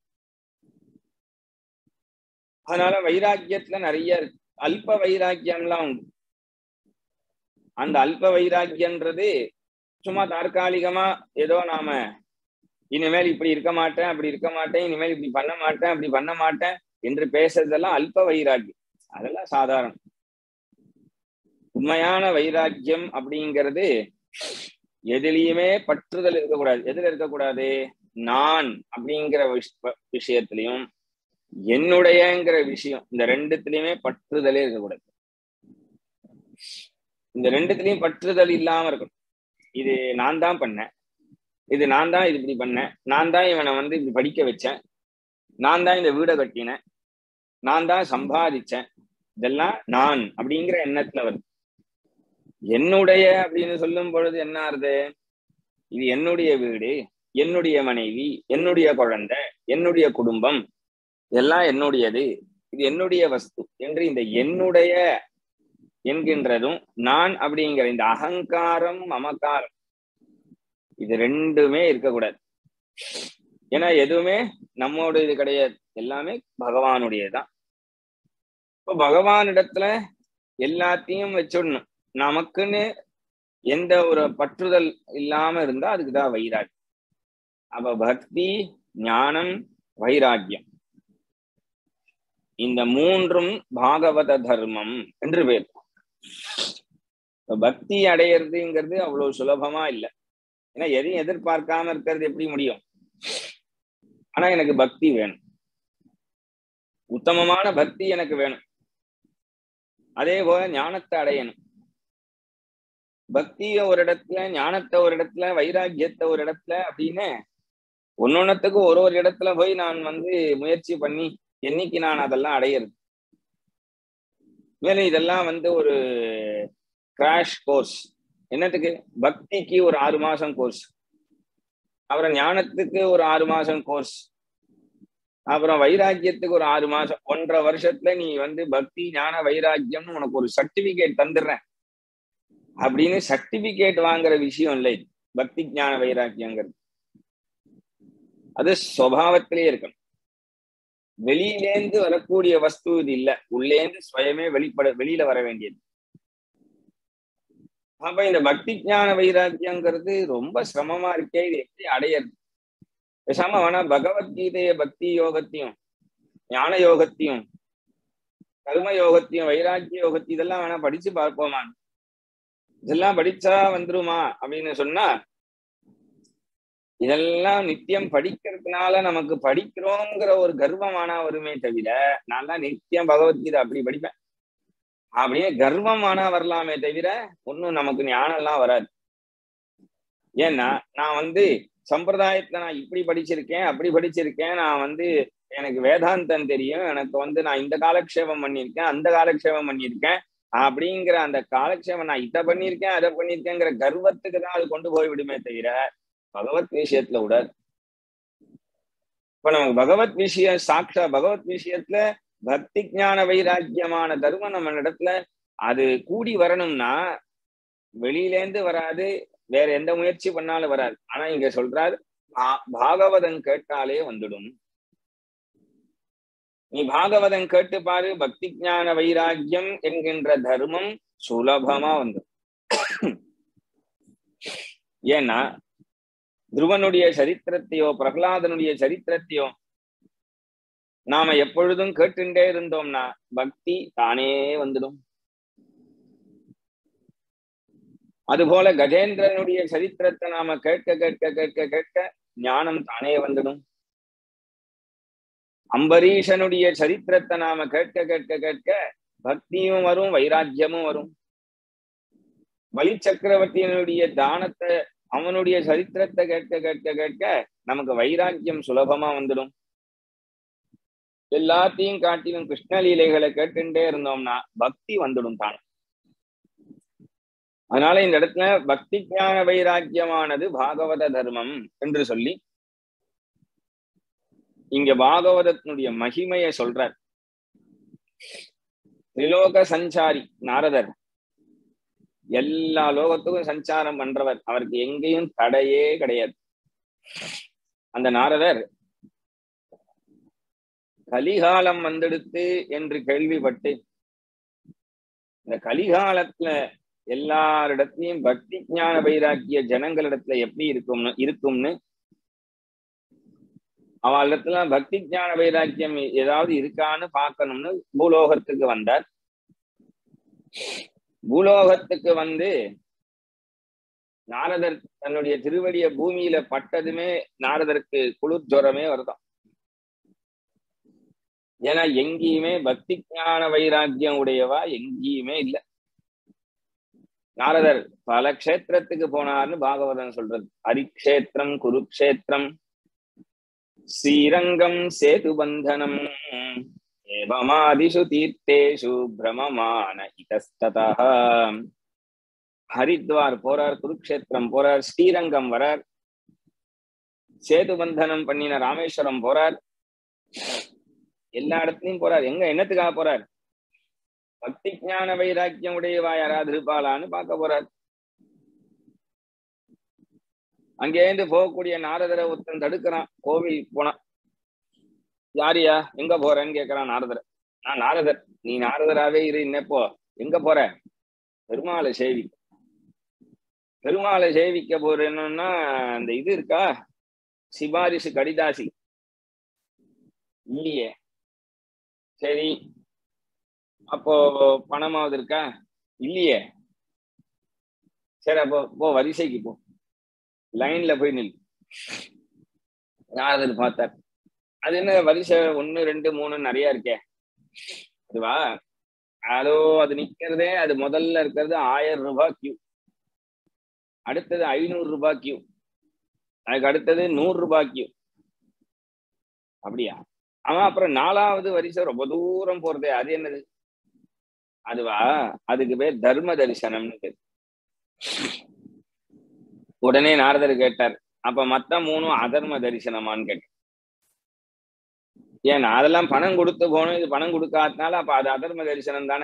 அதனால வைராக்கியத்துல நிறைய இருக்கு. அல்ப வைராக்கியம்லாம் உண்டு. அந்த அல்ப வைராக்கியன்றது சும்மா தற்காலிகமா ஏதோ நாம இனிமேல் இப்படி இருக்க மாட்டேன், அப்படி இருக்க மாட்டேன், இனிமேல் இப்படி பண்ண மாட்டேன், அப்படி பண்ண மாட்டேன் என்று பேசுறதெல்லாம் அல்ப வைராக்கியம். அதெல்லாம் சாதாரணம். உண்மையான வைராக்கியம் அப்படிங்கிறது எதுலயுமே பற்றுதல் இருக்கக்கூடாது. எதுல இருக்கக்கூடாது? நான் அப்படிங்கிற விஷயத்திலையும் என்னுடையங்கிற விஷயம், இந்த ரெண்டுத்திலயுமே பற்றுதலே இருக்கக்கூடாது. இந்த ரெண்டுத்திலயும் பற்றுதல் இல்லாம இருக்கணும். இது நான் தான் பண்ணேன், இது நான் தான் இது இப்படி பண்ணேன், நான் தான் இவனை இப்படி படிக்க வச்சேன், நான் தான் இந்த வீடை கட்டினேன், நான் தான் சம்பாதிச்சேன், இதெல்லாம் நான் அப்படிங்கிற எண்ணத்துல வருது. என்னுடைய அப்படின்னு சொல்லும் பொழுது என்ன ஆறுது? இது என்னுடைய வீடு, என்னுடைய மனைவி, என்னுடைய குழந்தை, என்னுடைய குடும்பம், எல்லாம் என்னுடையது, இது என்னுடைய வஸ்து என்று இந்த என்னுடைய என்கின்றதும் நான் அப்படிங்கிற இந்த அகங்காரம் மமகாரம் இது ரெண்டுமே இருக்கக்கூடாது. ஏன்னா எதுவுமே நம்மோட இது கிடையாது, எல்லாமே பகவானுடையதுதான். இப்போ பகவானிடத்துல எல்லாத்தையும் வச்சுடணும். நமக்குன்னு எந்த ஒரு பற்றுதல் இல்லாம இருந்தா அதுக்குதான் வைராக்கியம். அப்ப பக்தி, ஞானம், வைராக்கியம் இந்த மூன்றும் பாகவத தர்மம் என்று பேர். பக்தி அடையிறதுங்கிறது அவ்வளவு சுலபமா இல்லை. ஏன்னா எதையும் எதிர்பார்க்காம இருக்கிறது எப்படி முடியும்? ஆனா எனக்கு பக்தி வேணும், உத்தமமான பக்தி எனக்கு வேணும். அதே போல ஞானத்தை அடையணும். பக்திய ஒரு இடத்துல, ஞானத்தை ஒரு இடத்துல, வைராக்கியத்தை ஒரு இடத்துல அப்படின்னு ஒன்னொன்னத்துக்கு ஒரு இடத்துல போய் நான் முயற்சி பண்ணி என்னைக்கு நான் அதெல்லாம் அடையிறது? மேலும் இதெல்லாம் ஒரு கிராஷ் கோர்ஸ். என்னத்துக்கு? பக்திக்கு ஒரு 6 மாசம் கோர்ஸ், அப்புறம் ஞானத்துக்கு ஒரு 6 மாசம் கோர்ஸ், அப்புறம் வைராக்கியத்துக்கு ஒரு 6 மாசம். 1.5 வருஷத்துல நீ பக்தி, ஞான, வைராக்கியம்னு உனக்கு ஒரு சர்டிபிகேட் தந்துடுறேன் அப்படின்னு சர்டிபிகேட் வாங்குற விஷயம் இல்லை பக்தி, ஞான, வைராக்கியங்கிறது. அது சுபாவத்திலே இருக்கணும். வெளியிலேந்து வரக்கூடிய வஸ்து இது இல்ல, உள்ளேந்து சுயமே வெளியில வர வேண்டியது. அப்ப இந்த பக்தி, ஞான, வைராக்கியங்கிறது ரொம்ப சிரமமா இருக்கே. இது எப்படி அடையிறது? பேசாம வேணா பகவத்கீதைய பக்தி யோகத்தையும், ஞான யோகத்தையும், கர்ம யோகத்தையும், வைராக்கிய யோகத்தையும் இதெல்லாம் வேணா படிச்சு பார்ப்போமா? இதெல்லாம் படிச்சா வந்துருமா அப்படின்னு சொன்னா, இதெல்லாம் நித்தியம் படிக்கிறதுனால நமக்கு படிக்கிறோங்கிற ஒரு கர்வமானா வருமே தவிர, நான் தான் நித்தியம் பகவத்கீதை அப்படி படிப்பேன் அப்படியே கர்வமானா வரலாமே தவிர ஒன்னும் நமக்கு ஞானம் எல்லாம் வராது. ஏன்னா நான் சம்பிரதாயத்துல நான் இப்படி படிச்சிருக்கேன், அப்படி படிச்சிருக்கேன், நான் எனக்கு வேதாந்தம் தெரியும், எனக்கு நான் இந்த காலக்ஷேபம் பண்ணியிருக்கேன், அந்த காலக்ஷேபம் பண்ணியிருக்கேன் அப்படிங்கிற அந்த காலக்ஷேபம் நான் இதை பண்ணியிருக்கேன், அதை பண்ணியிருக்கேங்கிற கர்வத்துக்கு தான் அது கொண்டு போய் விடுமே தவிர பகவத் விஷயத்துல விடாது. இப்ப நமக்கு பகவத் விஷயம் சாட்சா பகவத் விஷயத்துல பக்தி, ஞான, வைராக்கியமான தர்மம் நம்ம இடத்துல அது கூடி வரணும்னா வெளியிலேந்து வராது, வேற எந்த முயற்சி பண்ணாலும் வராது. ஆனா இங்க சொல்றாரு, பாகவதம் கேட்டாலே வந்துடும். நீ பாகவதம் கேட்டு பாரு, பக்தி, ஞான, வைராக்கியம் என்கின்ற தர்மம் சுலபமா வந்துடும். ஏன்னா துருவனுடைய சரித்திரத்தையோ பிரகலாதனுடைய சரித்திரத்தையோ நாம எப்பொழுதும் கேட்டுட்டே இருந்தோம்னா பக்தி தானே வந்துடும். அதுபோல கஜேந்திரனுடைய சரித்திரத்தை நாம கேட்க கேட்க கேட்க கேட்க ஞானம் தானே வந்துடும். அம்பரீஷனுடைய சரித்திரத்தை நாம கேட்க கேட்க கேட்க பக்தியும் வரும், வைராக்கியமும் வரும். பலி சக்கரவர்த்தியினுடைய தானத்தை, அவனுடைய சரித்திரத்தை கேட்க கேட்க கேட்க நமக்கு வைராக்கியம் சுலபமா வந்துடும். எல்லாத்தையும் காட்டிலும் கிருஷ்ணலீலைகளை கேட்டுட்டே இருந்தோம்னா பக்தி வந்துடும் தான். அதனால இந்த இடத்துல பக்தி, ஞான, வைராக்கியமானது பாகவத தர்மம் என்று சொல்லி இங்க பாகவதத்தினுடைய மகிமைய சொல்றார். திரிலோக சஞ்சாரி நாரதர், எல்லா லோகத்துக்கும் சஞ்சாரம் பண்றவர், அவருக்கு எங்கேயும் தடையே கிடையாது. அந்த நாரதர் கலிகாலம் வந்துடுத்து என்று கேள்விப்பட்டு, இந்த கலிகாலத்துல எல்லாரிடத்திலையும் பக்தி ஞான வைராக்கிய ஜனங்களிடத்துல எப்படி இருக்கும்னு அவளிடத்துல பக்தி ஞான வைராக்கியம் ஏதாவது இருக்கான்னு பார்க்கணும்னு பூலோகத்துக்கு வந்தார். பூலோகத்துக்கு வந்து நாரதர் தன்னுடைய திருவடிய பூமியில பட்டதுமே நாரதருக்கு குளிர் ஜுரமே வருதாம். ஏன்னா எங்கேயுமே பக்தி ஞான வைராக்கியம் உடையவா எங்கேயுமே இல்லை. நாரதர் பல க்ஷேத்திரத்துக்கு போனார்னு பாகவதன் சொல்றது. ஹரிக்ஷேத்திரம், குருக்ஷேத்திரம், ஸ்ரீரங்கம், சேதுபந்தனம், ஏவமாதிஷு தீர்த்தேஷு பிரமமான இதஸ்ததஹ. ஹரித்வார் போறார், குருக்ஷேத்திரம் போறார், ஸ்ரீரங்கம் வரார், சேதுபந்தனம் பண்ணின ராமேஸ்வரம் போறார், எல்லா இடத்துலயும் போறார். எங்க என்னத்துக்காக போறார்? பக்தி ஞான வைராக்கியம் உடையவா யாராவது இருப்பாளான்னு பார்க்க போறார். அங்கேருந்து போகக்கூடிய நாரதரை ஒருத்தன் தடுக்கிறான். கோவில் போனா, யாரியா எங்க போறேன்னு கேட்கிறான் நாரதர். நான் நாரதர். நீ நாரதராவே இரு, இன்னப்போ எங்க போற? பெருமாளை சேவிக்க. பெருமாளை சேவிக்க போறேன்னா அந்த இது இருக்கா, சிபாரிசு கடிதாசி இல்லையே. சரி, அப்போ பணமாவது இருக்கா? இல்லையே. சரி, அப்போ போ, வரிசைக்கு போ, லைன்ல போய் நில். நாரதர் பார்த்தார். அது என்ன வரிசை 1 2 3 நிறைய இருக்கே, அதுவா? அதோ அது நிக்கிறதே, அது முதல்ல இருக்கிறது 1000 ரூபாய் கியூ, அடுத்தது 500 ரூபாய் கியூ, அதுக்கு அடுத்தது 100 ரூபாய் கியூ. அப்படியா? ஆமா. அப்புறம் 4வது வரிசை ரொம்ப தூரம் போறதே, அது என்னது? அதுவா? அதுக்கு பேர் தர்ம தரிசனம்னு பேர். உடனே நாரதர் கேட்டார், அப்ப மத்த 3 அதர்ம தரிசனமான்னு கேட்டார். ஏன் அதெல்லாம் பணம் கொடுத்து போகணும், இது பணம் கொடுக்காதனால அப்ப அது அதர்ம தரிசனம் தானே.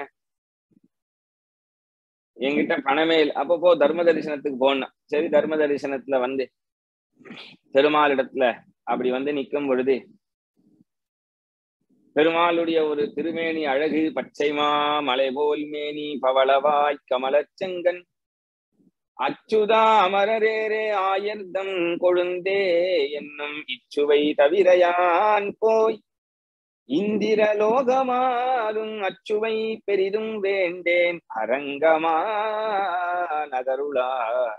என்கிட்ட பணமே இல்லை, அப்போ போ தர்ம தரிசனத்துக்கு போனா. சரி, தர்ம தரிசனத்துல வந்து பெருமாள் இடத்துல அப்படி வந்து நிற்கும் பொழுது, பெருமாளுடைய ஒரு திருமேனி அழகு, பச்சைமா மலை போல் மேனி, பவளவாய் கமலச்செங்கன், அச்சுதா அமரரேரே ஆயர்தம் கொழுந்தே என்னும் இச்சுவை தவிரையான் போய் இந்திரலோகமாலும் அச்சுவை பெரிதும் வேண்டேன் அரங்கமா நகருளா.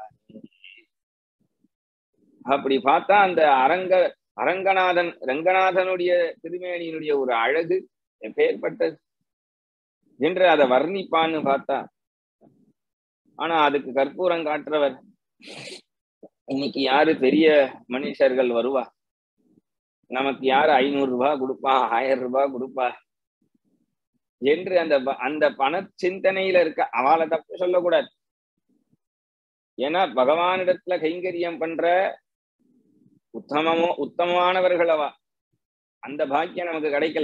அப்படி பார்த்தா அந்த அரங்கநாதன், ரங்கநாதனுடைய திருமேனியினுடைய ஒரு அழகு எப்பேற்பட்டது என்று அதை வர்ணிப்பான்னு பார்த்தா, ஆனா அதுக்கு கற்பூரம் காட்டுறவர் இன்னைக்கு யாரு பெரிய மனுஷர்கள் வருவா? நமக்கு யாரு 500 ரூபாய் கொடுப்பா, 1000 ரூபாய் கொடுப்பா என்று அந்த பண சிந்தனையில இருக்க அவளை தப்பு சொல்லக்கூடாது. ஏன்னா பகவானிடத்துல கைங்கரியம் பண்ற உத்தமமானவர்கள் அவ. அந்த பாக்கியம் நமக்கு கிடைக்கல.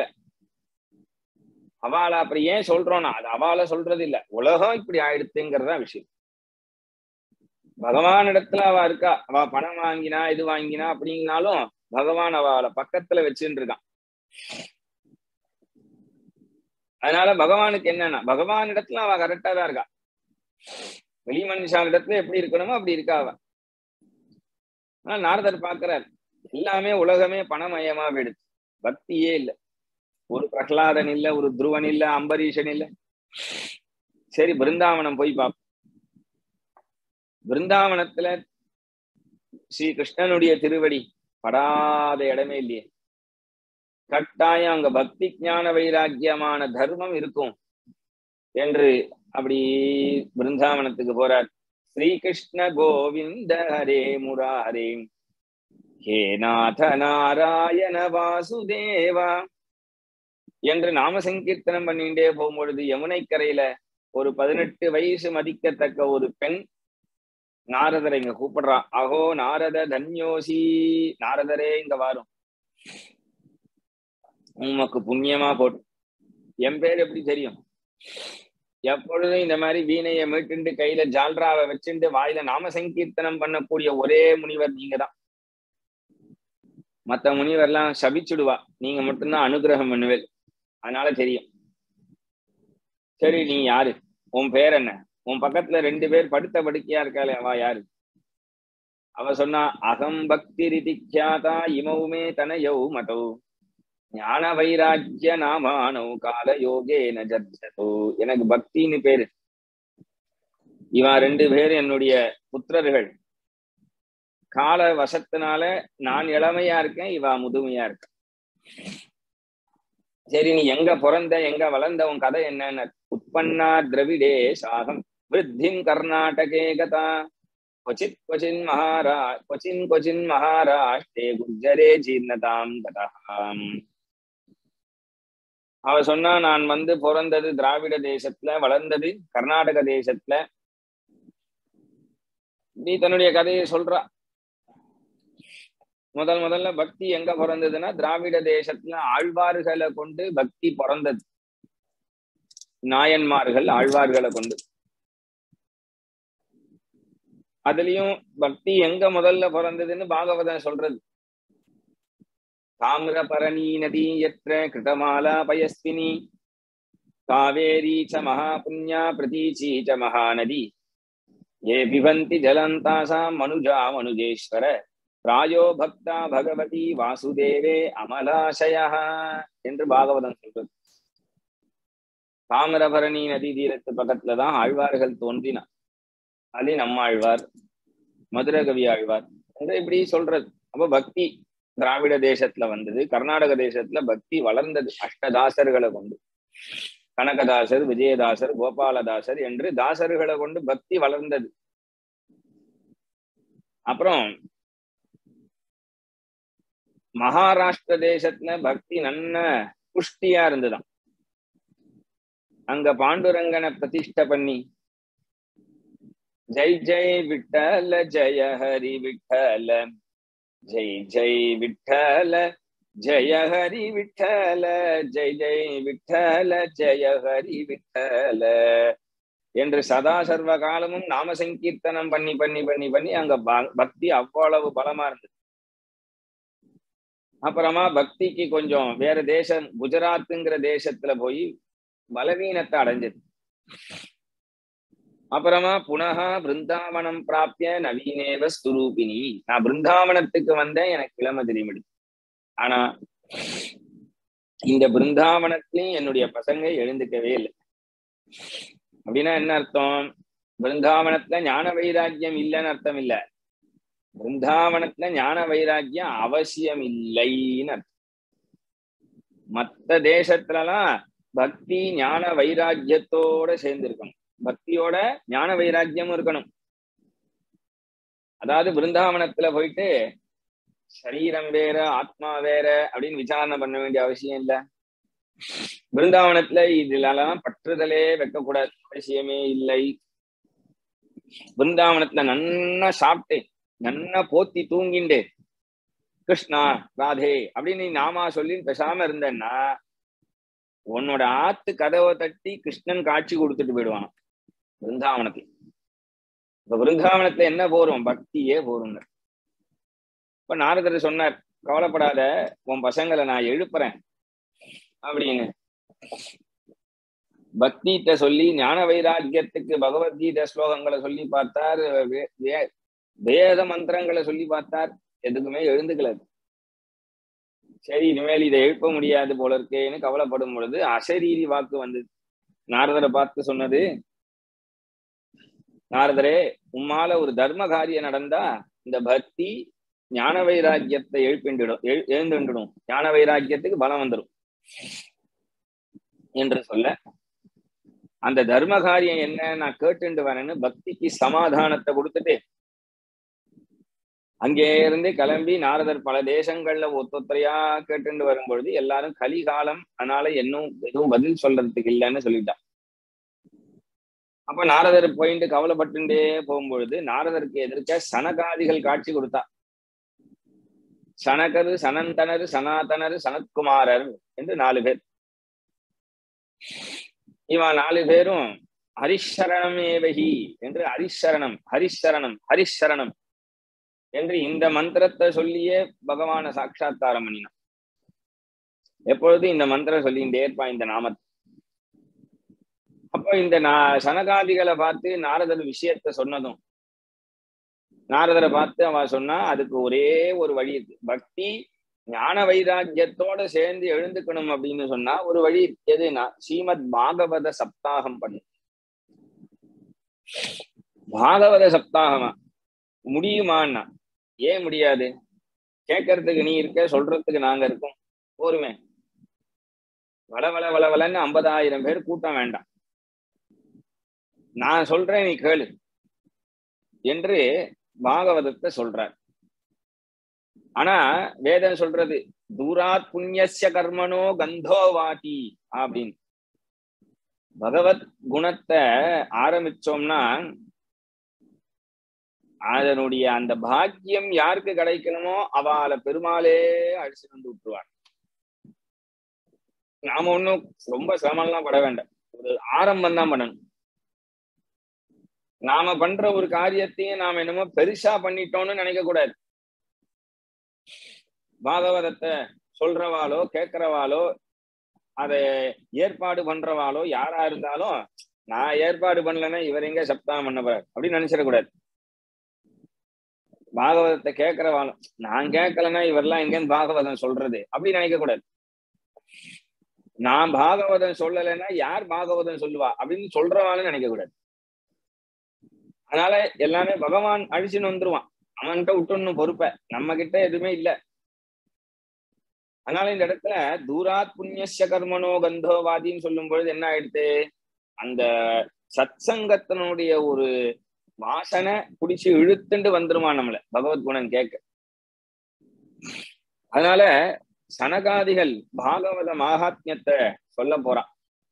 அவளை அப்படி ஏன் சொல்றோம்னா, அது அவளை சொல்றது இல்ல, உலகம் இப்படி ஆயிடுத்துங்கிறதா விஷயம். பகவானிடத்துல அவ இருக்கா, அவ பணம் வாங்கினா இது வாங்கினா அப்படின்னாலும் பகவான் அவளை பக்கத்துல வச்சுட்டு இருக்கான். அதனால பகவானுக்கு என்னன்னா, பகவானிடத்துல அவ கரெக்டா தான் இருக்கா. வெளி மனுஷானிடத்துல எப்படி இருக்கணுமோ அப்படி இருக்கா அவ. ஆனா நாரதர் பாக்குறார், எல்லாமே உலகமே பணமயமா போயிடுச்சு, பக்தியே இல்லை. ஒரு பிரகலாதன் இல்ல, ஒரு துருவன் இல்ல, அம்பரீஷன் இல்ல. சரி, பிருந்தாவனம் போய் பார்ப்போம். பிருந்தாவனத்துல ஸ்ரீ கிருஷ்ணனுடைய திருவடி படாத இடமே இல்லையே. கட்டாயம் அங்க பக்தி ஞான வைராக்கியமான தர்மம் இருக்கும் என்று அப்படி பிருந்தாவனத்துக்கு போறார். ஸ்ரீகிருஷ்ண கோவிந்த ஹரே முராரே, ஹே நாத நாராயண வாசுதேவா என்று நாம சங்கீர்த்தனம் பண்ணிட்டே போகும்பொழுது யமுனை கரையில ஒரு 18 வயசு மதிக்கத்தக்க ஒரு பெண் நாரதரை இங்க கூப்பிடுறா. அஹோ நாரத தன்யோசி, நாரதரே இங்க வாரும். உமக்கு புண்ணியமா போட்டு. என் பேர் எப்படி தெரியும்? எப்பொழுதும் இந்த மாதிரி வீணையை மீட்டுண்டு கையில ஜால்ராவை வச்சுட்டு வாயில நாம சங்கீர்த்தனம் பண்ணக்கூடிய ஒரே முனிவர் நீங்க தான். மத்த முனிவர்லாம் சபிச்சுடுவா, நீங்க மட்டும்தான் அனுகிரகம் பண்ணுவேல். அதனால தெரியும். சரி, நீ யாரு? உன் பேர் என்ன? உன் பக்கத்துல 2 பேர் படுத்த படுக்கையா இருக்காளே, அவ யாரு? அவ சொன்னா, அகம் பக்தி ரிதிக்யாதா இமவுமே தனயௌ மதௌ ஞான வைராக்கிய நாமானௌ கால யோகே நஜர்ஜதோ. எனக்கு பக்தின்னு பேரு. இவன் 2 பேர் என்னுடைய புத்திரர்கள். கால வசத்தினால நான் இளமையா இருக்கேன், இவ முதுமையா இருக்க. சரி, நீ எங்க பிறந்த, எங்க வளர்ந்த, உன் கதை என்னன்னு. உற்பன்னா திரவிடே சாகம் விருத்திம் கர்நாடகே கதா கொச்சின் கொச்சின் மகாராஷ்டிரே குஜரே ஜீர்ணதாம் கதாம். அவ சொன்னா, நான் பிறந்தது திராவிட தேசத்துல, வளர்ந்தது கர்நாடக தேசத்துல. நீ தன்னுடைய கதையை சொல்றா. முதல்ல பக்தி எங்க பிறந்ததுன்னா திராவிட தேசத்துல ஆழ்வார்களை கொண்டு பக்தி பிறந்தது. நாயன்மார்கள் ஆழ்வார்களை கொண்டு. அதுலயும் பக்தி எங்க முதல்ல பிறந்ததுன்னு பாகவதம் சொல்றது. தாமிரபரணி நதி யத்ர கிருதமாலா பயஸ்வினி காவேரி ச மகாபுண்யா பிரதீச்சி ச மகாநதி ஏ பிபந்தி ஜலந்தாசாம் மனுஜா மனுஜேஸ்வர ராயோ பக்தா பகவதி வாசுதேவே அமலாசயா என்று பாகவதம் சொல்றது. தாமிரபரணி நதி தீரத்து பக்கத்துலதான் ஆழ்வார்கள் தோன்றினார். அது நம்ம ஆழ்வார், மதுரகவி ஆழ்வார் என்று இப்படி சொல்றது. அப்ப பக்தி திராவிட தேசத்துல வந்தது. கர்நாடக தேசத்துல பக்தி வளர்ந்தது அஷ்டதாசர்களை கொண்டு. கனகதாசர், விஜயதாசர், கோபாலதாசர் என்று தாசர்களை கொண்டு பக்தி வளர்ந்தது. அப்புறம் மகாராஷ்டிர தேசத்துல பக்தி நல்ல புஷ்டியா இருந்துதான். அங்க பாண்டுரங்கனை பிரதிஷ்ட பண்ணி ஜெய் ஜெய் விட்டல ஜெய ஹரி விட்டல ஜெய் ஜெய் விட்டல ஜெய ஹரி விட்டல ஜெய் ஜெய் விட்டல ஜெய ஹரி விட்டல என்று சதா சர்வ காலமும் நாம சங்கீர்த்தனம் பண்ணி பண்ணி பண்ணி பண்ணி அங்க பக்தி அவ்வளவு பலமா இருந்தது. அப்புறமா பக்திக்கு கொஞ்சம் வேற தேசம், குஜராத்துங்கிற தேசத்துல போய் பலவீனத்தை அடைஞ்சது. அப்புறமா புனகா பிருந்தாவனம் பிராப்திய நவீனேவ ஸ்வரூபினி. நான் பிருந்தாவனத்துக்கு வந்தேன், எனக்கு கிழமை தெரியுமிடு. ஆனா இந்த பிருந்தாவனத்திலையும் என்னுடைய பசங்க எழுந்துக்கவே இல்லை. அப்படின்னா என்ன அர்த்தம்? பிருந்தாவனத்துல ஞான வைராக்கியம் இல்லைன்னு அர்த்தம் இல்ல. பிருந்தாவனத்துல ஞான வைராக்கியம் அவசியம் இல்லைன்னு அர்த்தம். மற்ற தேசத்துலலாம் பக்தி ஞான வைராக்கியத்தோட சேர்ந்து இருக்கணும். பக்தியோட ஞான வைராக்கியமும் இருக்கணும். அதாவது பிருந்தாவனத்துல போயிட்டு சரீரம் வேற ஆத்மா வேற அப்படின்னு விசாரணை பண்ண வேண்டிய அவசியம் இல்லை. பிருந்தாவனத்துல இதுலலாம் பற்றுதலே வைக்கக்கூடாது, அவசியமே இல்லை. பிருந்தாவனத்துல நன்னா சாப்பிட்டு நன்னா போத்தி தூங்கிண்டு கிருஷ்ணா ராதே அப்படின்னு நாமா சொல்லி பேசாம இருந்தேன்னா உன்னோட ஆத்து கதவை தட்டி கிருஷ்ணன் காட்சி கொடுத்துட்டு போயிடுவான் பிருந்தாவனத்துல. இப்ப பிருந்தாவனத்துல என்ன போறோம்? பக்தியே போறோம். இப்ப நாரதர் சொன்னார், கவலைப்படாத, உன் பசங்களை நான் எழுப்புறேன் அப்படின்னு. பக்திட்ட சொல்லி ஞான வைராக்கியத்துக்கு பகவத்கீதை ஸ்லோகங்களை சொல்லி பார்த்தார், வேத மந்திரங்களை சொல்லி பார்த்தார், எதுக்குமே எழுந்துக்கல. சரி, இனிமேல் இதை எழுப்ப முடியாது போல இருக்கேன்னு கவலைப்படும் பொழுது அசரீரி வாக்கு வந்தது. நாரதரை பார்த்து சொன்னது, நாரதரே, உம்மால ஒரு தர்ம காரியம் நடந்தா இந்த பக்தி ஞான வைராக்கியத்தை எழுந்துடும், ஞான வைராக்கியத்துக்கு பலம் வந்துடும் என்று சொல்ல, அந்த தர்ம காரியம் என்ன நான் கேட்டுண்டு வரேன்னு பக்திக்கு சமாதானத்தை கொடுத்துட்டு அங்கே இருந்து கிளம்பி நாரதர் பல தேசங்கள்ல ஒத்தொத்தையா கேட்டுண்டு வரும்பொழுது எல்லாரும் கலிகாலம், அதனால எதுவும் பதில் சொல்றதுக்கு இல்லைன்னு சொல்லிட்டான். அப்ப நாரதர் போயிட்டு கவலைப்பட்டுட்டே போகும்பொழுது நாரதருக்கு எதிர்க்க சனகாதிகள் காட்சி கொடுத்தா. சனகரு, சனந்தனர், சனாதனர், சனத்குமாரர் என்று 4 பேர். இவன் 4 பேரும் ஹரிஷரணமேவகி என்று ஹரிஷரணம் ஹரிஷரணம் ஹரிஷரணம் என்று இந்த மந்திரத்தை சொல்லியே பகவான சாட்சாத்காரம் பண்ணினான். எப்பொழுது இந்த மந்திரம் சொல்லிகிட்டே இருப்பான், இந்த நாமத்தை. அப்போ இந்த சனகாதிகளை பார்த்து நாரதர் விஷயத்த சொன்னதும், நாரதரை பார்த்து அவன் சொன்னா அதுக்கு ஒரே ஒரு வழி இருக்கு. பக்தி ஞான வைராக்கியத்தோட சேர்ந்து எழுந்துக்கணும் அப்படின்னு சொன்னா ஒரு வழி எதுனா ஸ்ரீமத் பாகவத சப்தாகம் பண்ணு. பாகவத சப்தாகமா முடியுமான்னா, ஏன் முடியாது? கேட்கறதுக்கு நீ இருக்க, சொல்றதுக்கு நாங்க இருக்கோம், போருமே. வளவளன்னு 50,000 பேர் கூட்டம் வேண்டாம், நான் சொல்றேன் நீ கேளு என்று பாகவதத்தை சொல்றார். ஆனா வேதம் சொல்றது தூராத் புண்ணியஸ்ய கர்மனோ கந்தோ வாதி அப்படின்னு. பகவத் குணத்தை ஆரம்பிச்சோம்னா அதனுடைய அந்த பாக்கியம் யாருக்கு கிடைக்கணுமோ அவளை பெருமாளே அழிச்சு வந்து விட்டுருவார். நாம ஒண்ணும் ரொம்ப சிரமம்லாம் பட வேண்டாம், ஒரு ஆரம்பம் தான் பண்ணணும். நாம பண்ற ஒரு காரியத்தையும் நாம என்னமோ பெருசா பண்ணிட்டோம்னு நினைக்க கூடாது. பாகவதத்தை சொல்றவாளோ கேட்கிறவாளோ அதை ஏற்பாடு பண்றவாளோ யாரா இருந்தாலும், நான் ஏற்பாடு பண்ணலன்னா இவர் எங்க சப்தாகம் பண்ண போறாரு அப்படின்னு நினைச்சிடக்கூடாது. பாகவதத்தை கேட்கிறவாளும் நான் கேட்கலன்னா இவரெல்லாம் எங்கேன்னு பாகவதம் சொல்றது அப்படின்னு நினைக்க கூடாது. நான் பாகவதம் சொல்லலைன்னா யார் பாகவதம் சொல்லுவா அப்படின்னு சொல்றவாளும் நினைக்க கூடாது. அதனால எல்லாமே பகவான் அழிச்சுன்னு வந்துருவான், அவன்கிட்ட விட்டுணும் பொறுப்ப, நம்ம கிட்ட எதுவுமே இல்லை. அதனால இந்த இடத்துல தூராத் புண்ணியஸ்ய கர்மனோ கந்தோவாதின்னு சொல்லும் பொழுது என்ன ஆயிடுது, அந்த சத்சங்கத்தினுடைய ஒரு வாசனை குடிச்சு இழுத்துண்டு வந்துருமா நம்மள பகவத்குணம் கேட்க. அதனால சனகாதிகள் பாகவத மகாத்மியத்தை சொல்ல போறான்.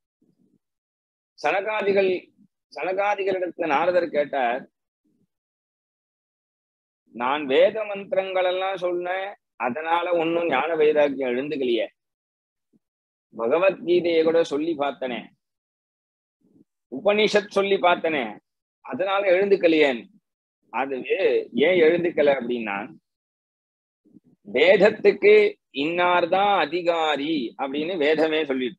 சனகாதிகளிடத்துல நாரதர் கேட்டார், நான் வேத மந்திரங்கள் எல்லாம் சொன்னேன், அதனால ஒன்னும் ஞான வைராக்கியம் எழுந்துக்கலையே. பகவத்கீதையை கூட சொல்லி பார்த்தனே, உபனிஷத் சொல்லி பார்த்தனே, அதனால எழுந்துக்கலையேன்னு. அது ஏன் எழுந்துக்கல அப்படின்னா, வேதத்துக்கு இன்னார்தான் அதிகாரி அப்படின்னு வேதமே சொல்லிடு.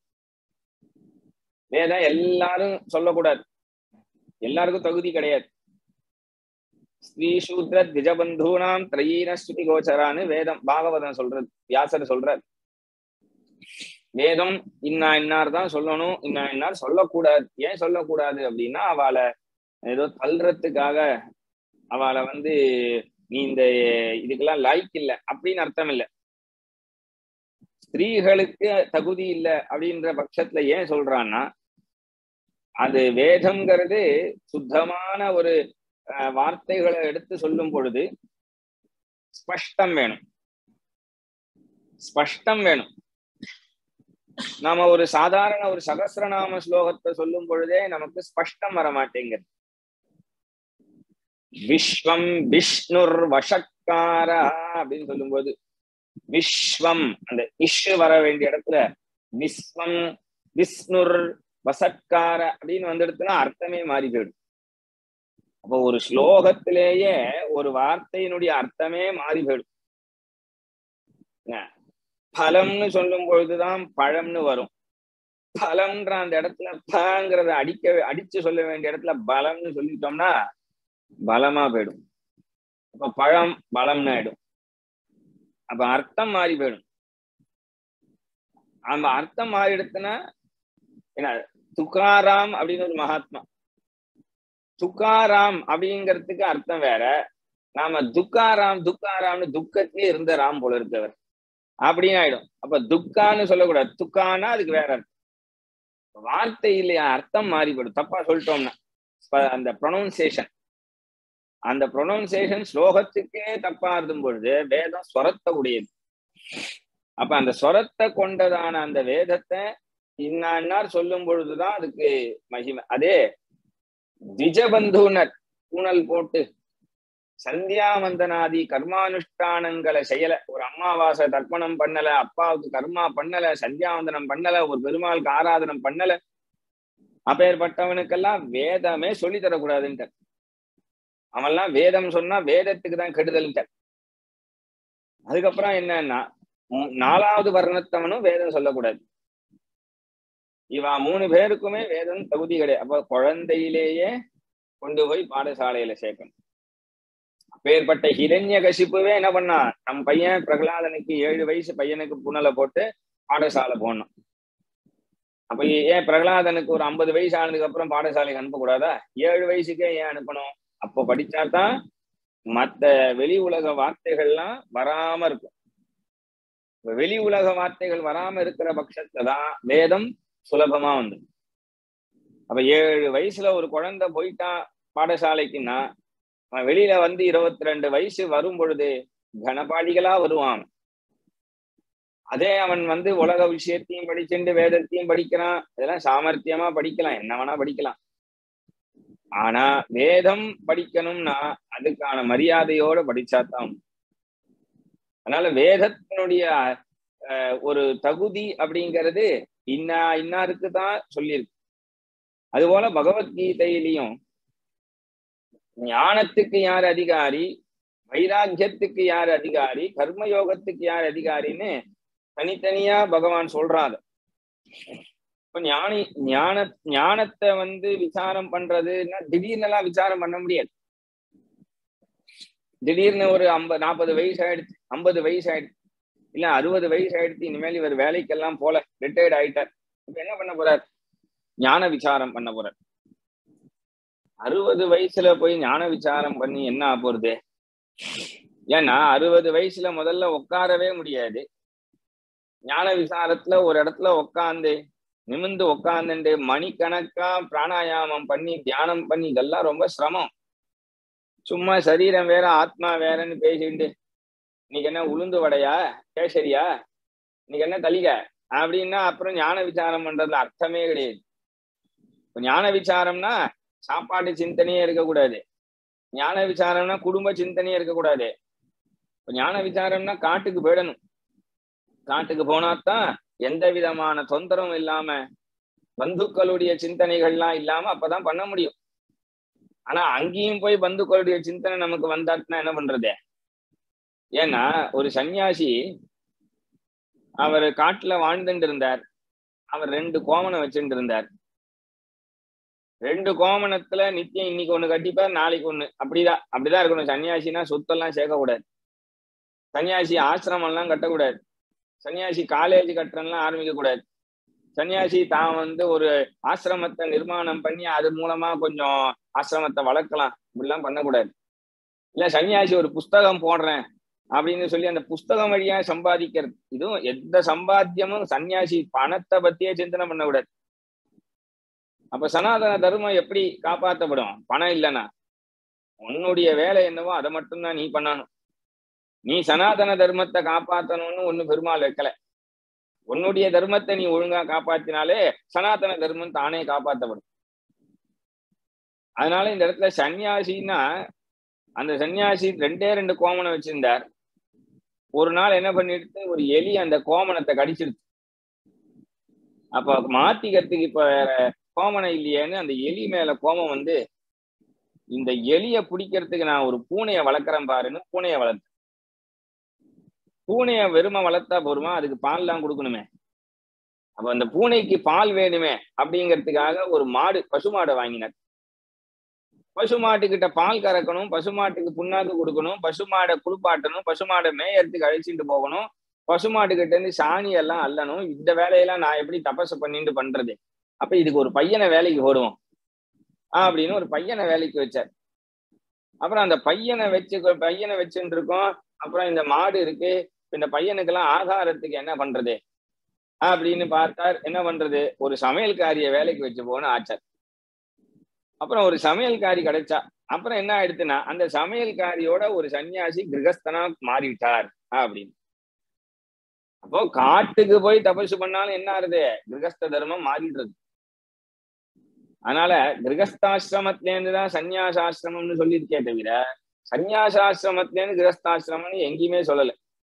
வேதம் எல்லாரும் சொல்லக்கூடாது, எல்லாருக்கும் தகுதி கிடையாது. ஸ்ரீ சூத்ர திஜபந்தூனாம் திரையீன ஸ்ருதி கோச்சரான்னு வேதம் பாகவதம் சொல்றது, வியாசர் சொல்றார். வேதம் இன்னார் தான் சொல்லணும், இன்னார் சொல்லக்கூடாது. ஏன் சொல்லக்கூடாது அப்படின்னா, அவளை ஏதோ தள்ளுறதுக்காக, அவளை நீ இந்த இதுக்கெல்லாம் லைக் இல்லை அப்படின்னு அர்த்தம் இல்லை. ஸ்திரீகளுக்கு தகுதி இல்லை அப்படின்ற பட்சத்துல ஏன் சொல்றான்னா, அது வேதம்ங்கிறது சுத்தமான ஒரு வார்த்தைகளை எடுத்து சொல்லும் பொழுது ஸ்பஷ்டம் வேணும், ஸ்பஷ்டம் வேணும். நாம ஒரு சாதாரண ஒரு சகஸ்ரநாம ஸ்லோகத்தை சொல்லும் பொழுதே நமக்கு ஸ்பஷ்டம் வர மாட்டேங்குது. விஸ்வம் விஷ்ணுர் வஷக்காரா அப்படின்னு சொல்லும்போது விஸ்வம் அந்த இஷ் வர வேண்டிய இடத்துல விஸ்வம் விஷ்ணுர் வசட்கார அப்படின்னு வந்துடுத்துனா அர்த்தமே மாறி போயிடும். அப்போ ஒரு ஸ்லோகத்திலேயே ஒரு வார்த்தையினுடைய அர்த்தமே மாறி போயிடும். பலம்னு சொல்லும் பொழுதுதான் பழம்னு வரும். பலம்ன்ற அந்த இடத்துல பங்கிறத அடிச்சு சொல்ல வேண்டிய இடத்துல பலம்னு சொல்லிட்டோம்னா பலமா போயிடும். அப்ப பழம் பலம்னு ஆயிடும். அப்ப அர்த்தம் மாறி போயிடும். அந்த அர்த்தம் மாறிடுச்சுன்னா என்ன, துக்காராம் அப்படின்னு ஒரு மகாத்மா, துக்காராம் அப்படிங்கிறதுக்கு அர்த்தம் வேற. நாம துக்காராம்னு துக்கத்திலே இருந்த ராம் போல இருக்கவர் அப்படின்னு ஆயிடும். அப்ப துக்கான்னு சொல்லக்கூடாது, துக்கானா அதுக்கு வேற அர்த்தம். வார்த்தை இல்லையா, அர்த்தம் மாறிப்படும் தப்பா சொல்லிட்டோம்னா. அந்த ப்ரொனவுன்சியேஷன் ஸ்லோகத்துக்கே தப்பா இருக்கும் பொழுது வேதம் ஸ்வரத்தை உடையது. அப்ப அந்த ஸ்வரத்தை கொண்டதான அந்த வேதத்தை இன்னார் சொல்லும் பொழுதுதான் அதுக்கு மகிமை. அதே திஜபந்துனர் பூனல் போட்டு சந்தியாவந்தனாதி கர்மானுஷ்டானங்களை செய்யல, ஒரு அமாவாசை தர்ப்பணம் பண்ணல, அப்பாவுக்கு கர்மா பண்ணல, சந்தியாவந்தனம் பண்ணல, ஒரு பெருமாளுக்கு ஆராதனம் பண்ணல, அப்பேற்பட்டவனுக்கெல்லாம் வேதமே சொல்லி தரக்கூடாதுன்ட்டு. அவன்லாம் வேதம் சொன்னா வேதத்துக்கு தான் கெடுதல்ன்ட்ட. அதுக்கப்புறம் என்னன்னா 4வது வர்ணத்தவனும் வேதம் சொல்லக்கூடாது. இவா 3 பேருக்குமே வேதம் தகுதி கிடையாது. அப்ப குழந்தையிலேயே கொண்டு போய் பாடசாலையில சேர்க்கணும். அப்பேற்பட்ட ஹிரண்யகசிப்புவே என்ன பண்ணா, நம் பையன் பிரகலாதனுக்கு 7 வயசு பையனுக்கு புனலை போட்டு பாடசாலை போடணும். அப்ப ஏன் பிரகலாதனுக்கு ஒரு 50 வயசு ஆனதுக்கு அப்புறம் பாடசாலைக்கு அனுப்பக்கூடாதா? 7 வயசுக்கே ஏன் அனுப்பணும்? அப்போ படிச்சாதான் மத்த வெளி உலக வார்த்தைகள்லாம் வராம இருக்கும். வெளி உலக வார்த்தைகள் வராம இருக்கிற பட்சத்துல தான் வேதம் சுலபமா வந்து. அப்ப 7 வயசுல ஒரு குழந்தை போயிட்டான் பாடசாலைக்குன்னா, அவன் வெளியில வந்து 22 வயசு வரும் பொழுது கனபாடிகளா வருவான். அதே அவன் வந்து உலக விஷயத்தையும் படிச்சுட்டு வேதத்தையும் படிக்கிறான், இதெல்லாம் சாமர்த்தியமா படிக்கலாம், என்ன வேணா படிக்கலாம். ஆனா வேதம் படிக்கணும்னா அதுக்கான மரியாதையோட படிச்சாதான். அதனால வேதத்தினுடைய ஒரு தகுதி அப்படிங்கிறது இன்னாருக்கு தான் சொல்லியிருக்கு. அதுபோல பகவத்கீதையிலையும் ஞானத்துக்கு யார் அதிகாரி, வைராக்கியத்துக்கு யார் அதிகாரி, கர்மயோகத்துக்கு யார் அதிகாரின்னு தனித்தனியா பகவான் சொல்றாரு. இப்ப ஞானத்தை வந்து விசாரம் பண்றதுன்னா திடீர்னு எல்லாம் விசாரம் பண்ண முடியாது. திடீர்னு ஒரு 40 வயசு ஆயிடுச்சு, 50 வயசு ஆயிடுச்சு, இல்ல 60 வயசு ஆயிடுச்சு, இனிமேல் இவர் வேலைக்கெல்லாம் போல, ரிட்டையர்ட் ஆயிட்டார். இப்ப என்ன பண்ண போறார்? ஞான விசாரம் பண்ண போறார். 60 வயசுல போய் ஞான விசாரம் பண்ணி என்ன போறது? ஏன்னா 60 வயசுல முதல்ல உட்காரவே முடியாது. ஞான விசாரத்துல ஒரு இடத்துல உட்காந்து நிமிர்ந்து உட்காந்துட்டு மணிக்கணக்கா பிராணாயாமம் பண்ணி தியானம் பண்ணி இதெல்லாம் ரொம்ப சிரமம். சும்மா சரீரம் வேற ஆத்மா வேறன்னு பேசிட்டு இன்னைக்கு என்ன உளுந்து வடையா கேசரியா, இன்னைக்கு என்ன தலிக அப்படின்னா அப்புறம் ஞான விசாரம் பண்றதுல அர்த்தமே கிடையாது. ஞான விசாரம்னா சாப்பாட்டு சிந்தனையே இருக்கக்கூடாது. ஞான விசாரம்னா குடும்ப சிந்தனையே இருக்கக்கூடாது. ஞான விசாரம்னா காட்டுக்கு போயிடணும். காட்டுக்கு போனாத்தான் எந்த விதமான தொந்தரவும் இல்லாம பந்துக்களுடைய சிந்தனைகள்லாம் இல்லாம அப்பதான் பண்ண முடியும். ஆனா அங்கேயும் போய் பந்துக்களுடைய சிந்தனை நமக்கு வந்தாச்சுன்னா என்ன பண்றது? ஏன்னா ஒரு சன்னியாசி அவர் காட்டுல வாழ்ந்துட்டு இருந்தார். அவர் 2 கோமணம் வச்சுட்டு இருந்தார். 2 கோமணத்துல நித்தியம் இன்னைக்கு ஒண்ணு கட்டிப்பார், நாளைக்கு ஒண்ணு. அப்படிதான் இருக்கணும். சன்னியாசினா சொத்தெல்லாம் சேர்க்கக்கூடாது. சன்னியாசி ஆசிரமம் எல்லாம் கட்டக்கூடாது. சன்னியாசி காலேஜ் கட்டுறதுலாம் ஆரம்பிக்க கூடாது. சன்னியாசி தான் வந்து ஒரு ஆசிரமத்தை நிர்மாணம் பண்ணி அது மூலமா கொஞ்சம் ஆசிரமத்தை வளர்க்கலாம், இப்படிலாம் பண்ணக்கூடாது. இல்ல சன்னியாசி ஒரு புஸ்தகம் போடுறேன் அப்படின்னு சொல்லி அந்த புஸ்தகம் வழியா சம்பாதிக்கிறது, இதுவும் எந்த சம்பாத்தியமும் சன்னியாசி பணத்தை பத்தியே சிந்தனை பண்ணக்கூடாது. அப்ப சனாதன தர்மம் எப்படி காப்பாற்றப்படும்? பணம் இல்லைன்னா உன்னுடைய வேலை என்னவோ அதை மட்டும்தான் நீ பண்ணணும். நீ சனாதன தர்மத்தை காப்பாற்றணும்னு ஒண்ணு பெருமாள் வைக்கல. உன்னுடைய தர்மத்தை நீ ஒழுங்கா காப்பாத்தினாலே சனாதன தர்மம் தானே காப்பாற்றப்படும். அதனால இந்த இடத்துல சன்னியாசின்னா அந்த சன்னியாசி 2 கோமணம் வச்சிருந்தார். ஒரு நாள் என்ன பண்ணிட்டு ஒரு எலி அந்த கோமணத்தை கடிச்சிருச்சு. அப்ப மாத்திக்கிறதுக்கு இப்ப வேற கோமணம் இல்லையேன்னு அந்த எலி மேல கோமம் வந்து இந்த எலிய பிடிக்கிறதுக்கு நான் ஒரு பூனைய வளர்க்குறேன் பாருன்னு பூனைய வளர்த்து. பூனைய வெறுமை வளர்த்தா போருமா? அதுக்கு பால்லாம் கொடுக்கணுமே. அப்ப அந்த பூனைக்கு பால் வேணுமே அப்படிங்கிறதுக்காக ஒரு பசுமாடை வாங்கினார். பசுமாட்டுக்கிட்ட பால் கறக்கணும், பசுமாட்டுக்கு புண்ணாக்கு கொடுக்கணும், பசுமாடை குளிப்பாட்டணும், பசுமாடை மேயறதுக்கு அழிச்சிட்டு போகணும், பசுமாட்டுக்கிட்ட இருந்து சாணி எல்லாம் அள்ளணும். இந்த வேலையெல்லாம் நான் எப்படி தபசு பண்ணிட்டு பண்றது? அப்ப இதுக்கு ஒரு பையனை வேலைக்கு போடுவோம் அப்படின்னு ஒரு பையனை வேலைக்கு வச்சார். அப்புறம் அந்த பையனை வச்சுட்டு இருக்கோம். அப்புறம் இந்த மாடு இருக்கு, இந்த பையனுக்கெல்லாம் ஆகாரத்துக்கு என்ன பண்றது அப்படின்னு பார்த்தார். என்ன பண்றது? ஒரு சமையல்காரிய வேலைக்கு வச்சு போன ஆச்சார். அப்புறம் ஒரு சமையல்காரி கிடைச்சா. அப்புறம் என்ன ஆயிடுச்சுன்னா அந்த சமையல்காரியோட ஒரு சன்னியாசி கிரகஸ்தனா மாறிவிட்டார் அப்படின்னு. அப்போ காட்டுக்கு போய் தபசு பண்ணாலும் என்ன ஆறுது? கிரகஸ்த தர்மம் மாறிடுறது. அதனால கிரகஸ்தாசிரமத்திலேருந்துதான் சன்னியாசாசிரமம்னு சொல்லியிருக்கே தவிர சந்நியாசாசிரமத்திலேருந்து கிரகஸ்தாசிரமம்னு எங்கேயுமே சொல்லல.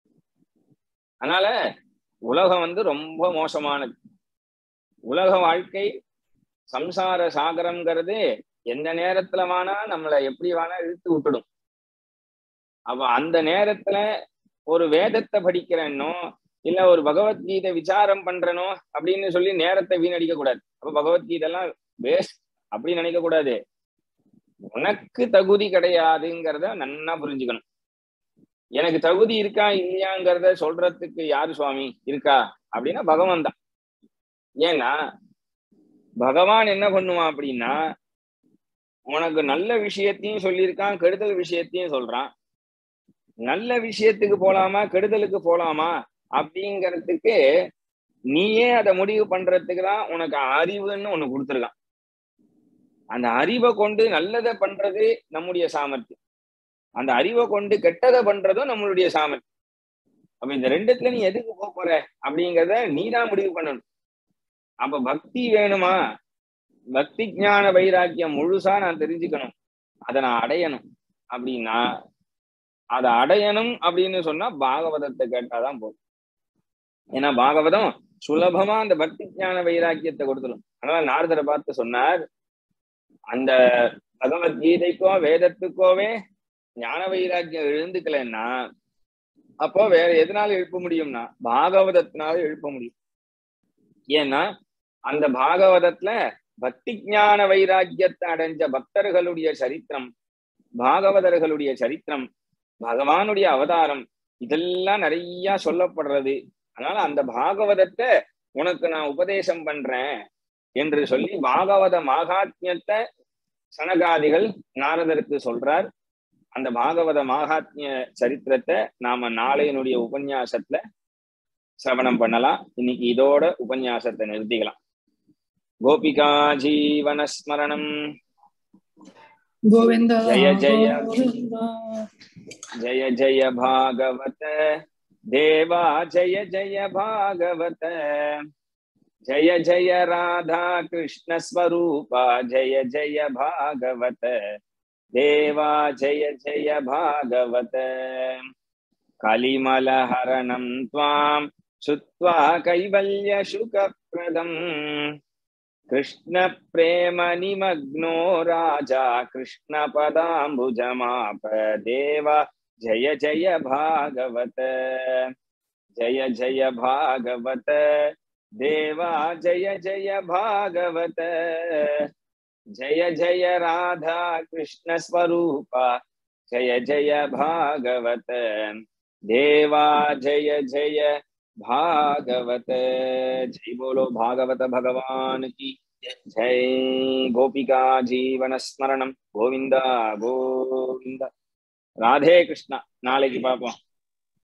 அதனால உலகம் ரொம்ப மோசமானது. உலக வாழ்க்கை சம்சார சாகரம்ங்கிறது எந்த நேரத்துல வேணா நம்மளை எப்படி வேணா இழுத்து விட்டுடும். அப்ப அந்த நேரத்துல ஒரு வேதத்தை படிக்கிறேன்னோ இல்ல ஒரு பகவத்கீதை விசாரம் பண்றனோ அப்படின்னு சொல்லி நேரத்தை வீணடிக்க கூடாது. அப்ப பகவத்கீதை எல்லாம் வேஸ்ட் அப்படின்னு நினைக்க கூடாது. உனக்கு தகுதி கிடையாதுங்கிறத நன்னா புரிஞ்சுக்கணும். எனக்கு தகுதி இருக்கா இல்லையாங்கிறத சொல்றதுக்கு யாரு சுவாமி இருக்கா அப்படின்னா பகவான் தான். ஏன்னா பகவான் என்ன பண்ணுவான் அப்படின்னா உனக்கு நல்ல விஷயத்தையும் சொல்லியிருக்கான், கெடுதல் விஷயத்தையும் சொல்றான். நல்ல விஷயத்துக்கு போலாமா கெடுதலுக்கு போலாமா அப்படிங்கிறதுக்கு நீயே அதை முடிவு பண்றதுக்கு தான் உனக்கு அறிவுன்னு ஒண்ணு கொடுத்துருக்கான். அந்த அறிவை கொண்டு நல்லதை பண்றது நம்முடைய சாமர்த்தியம், அந்த அறிவை கொண்டு கெட்டதை பண்றதும் நம்மளுடைய சாமர்த்தியம். அப்ப இந்த ரெண்டுத்துல நீ எதுக்கு போற அப்படிங்கிறத நீதான் முடிவு பண்ணணும். அப்ப பக்தி வேணுமா, பக்தி ஞான வைராக்கியம் முழுசா நான் தெரிஞ்சுக்கணும், அதை நான் அடையணும் அப்படின்னா அதை அடையணும் அப்படின்னு சொன்னா பாகவதத்தை கேட்டாதான் போதும். ஏன்னா பாகவதம் சுலபமா அந்த பக்தி ஞான வைராக்கியத்தை கொடுத்துடும். அதனால நாரதரை பார்த்து சொன்னார், அந்த பகவத்கீதைக்கோ வேதத்துக்கோவே ஞான வைராக்கியம் எழுந்துக்கலைன்னா அப்போ வேற எதனால எழுப்ப முடியும்னா பாகவதத்தினால எழுப்ப முடியும். ஏன்னா அந்த பாகவதத்துல பக்தி ஞான வைராக்கியத்தை அடைஞ்ச பக்தர்களுடைய சரித்திரம், பாகவதர்களுடைய சரித்திரம், பகவானுடைய அவதாரம் இதெல்லாம் நிறைய சொல்லப்படுறது. அதனால அந்த பாகவதத்தை உனக்கு நான் உபதேசம் பண்றேன் என்று சொல்லி பாகவத மகாத்மியத்தை சனகாதிகள் நாரதருக்கு சொல்றார். அந்த பாகவத மகாத்மிய சரித்திரத்தை நாம நாளையினுடைய உபன்யாசத்துல சிரவணம் பண்ணலாம். இன்னைக்கு இதோட உபன்யாசத்தை நிறுத்திக்கலாம். கோபிகா ஜீவனஸ்மரணம் கோவிந்த ஜெய ஜெய ஜெய ஜெய பாகவத தேவா ஜெய ஜெய பாகவத ஜெய ஜெய ராதா கிருஷ்ண ஸ்வரூபா ஜெய ஜெய பாகவத தேவா ஜெய ஜெய பாகவத கலிமலஹரணம் த்வாம் சுத்வா கைவல்ய சுகப்ரதம் கிருஷ்ண பிரேம நிமக்னோ ராஜா கிருஷ்ண பதாம்புஜமாப தேவா ஜெய ஜெய பாகவத ஜெய ஜெய பாகவத தேவா ஜெய ஜெய பாகவத ஜெய ஜெய ராதா கிருஷ்ண ஸ்வரூபா ஜெய ஜெய பாகவத தேவா ஜெய ஜெய भागवत। जय बोलो भागवत भगवान की जय। गोपिका जीवन स्मरणम गोविंदा गोविंदा। राधे कृष्णा। नाले की पापा।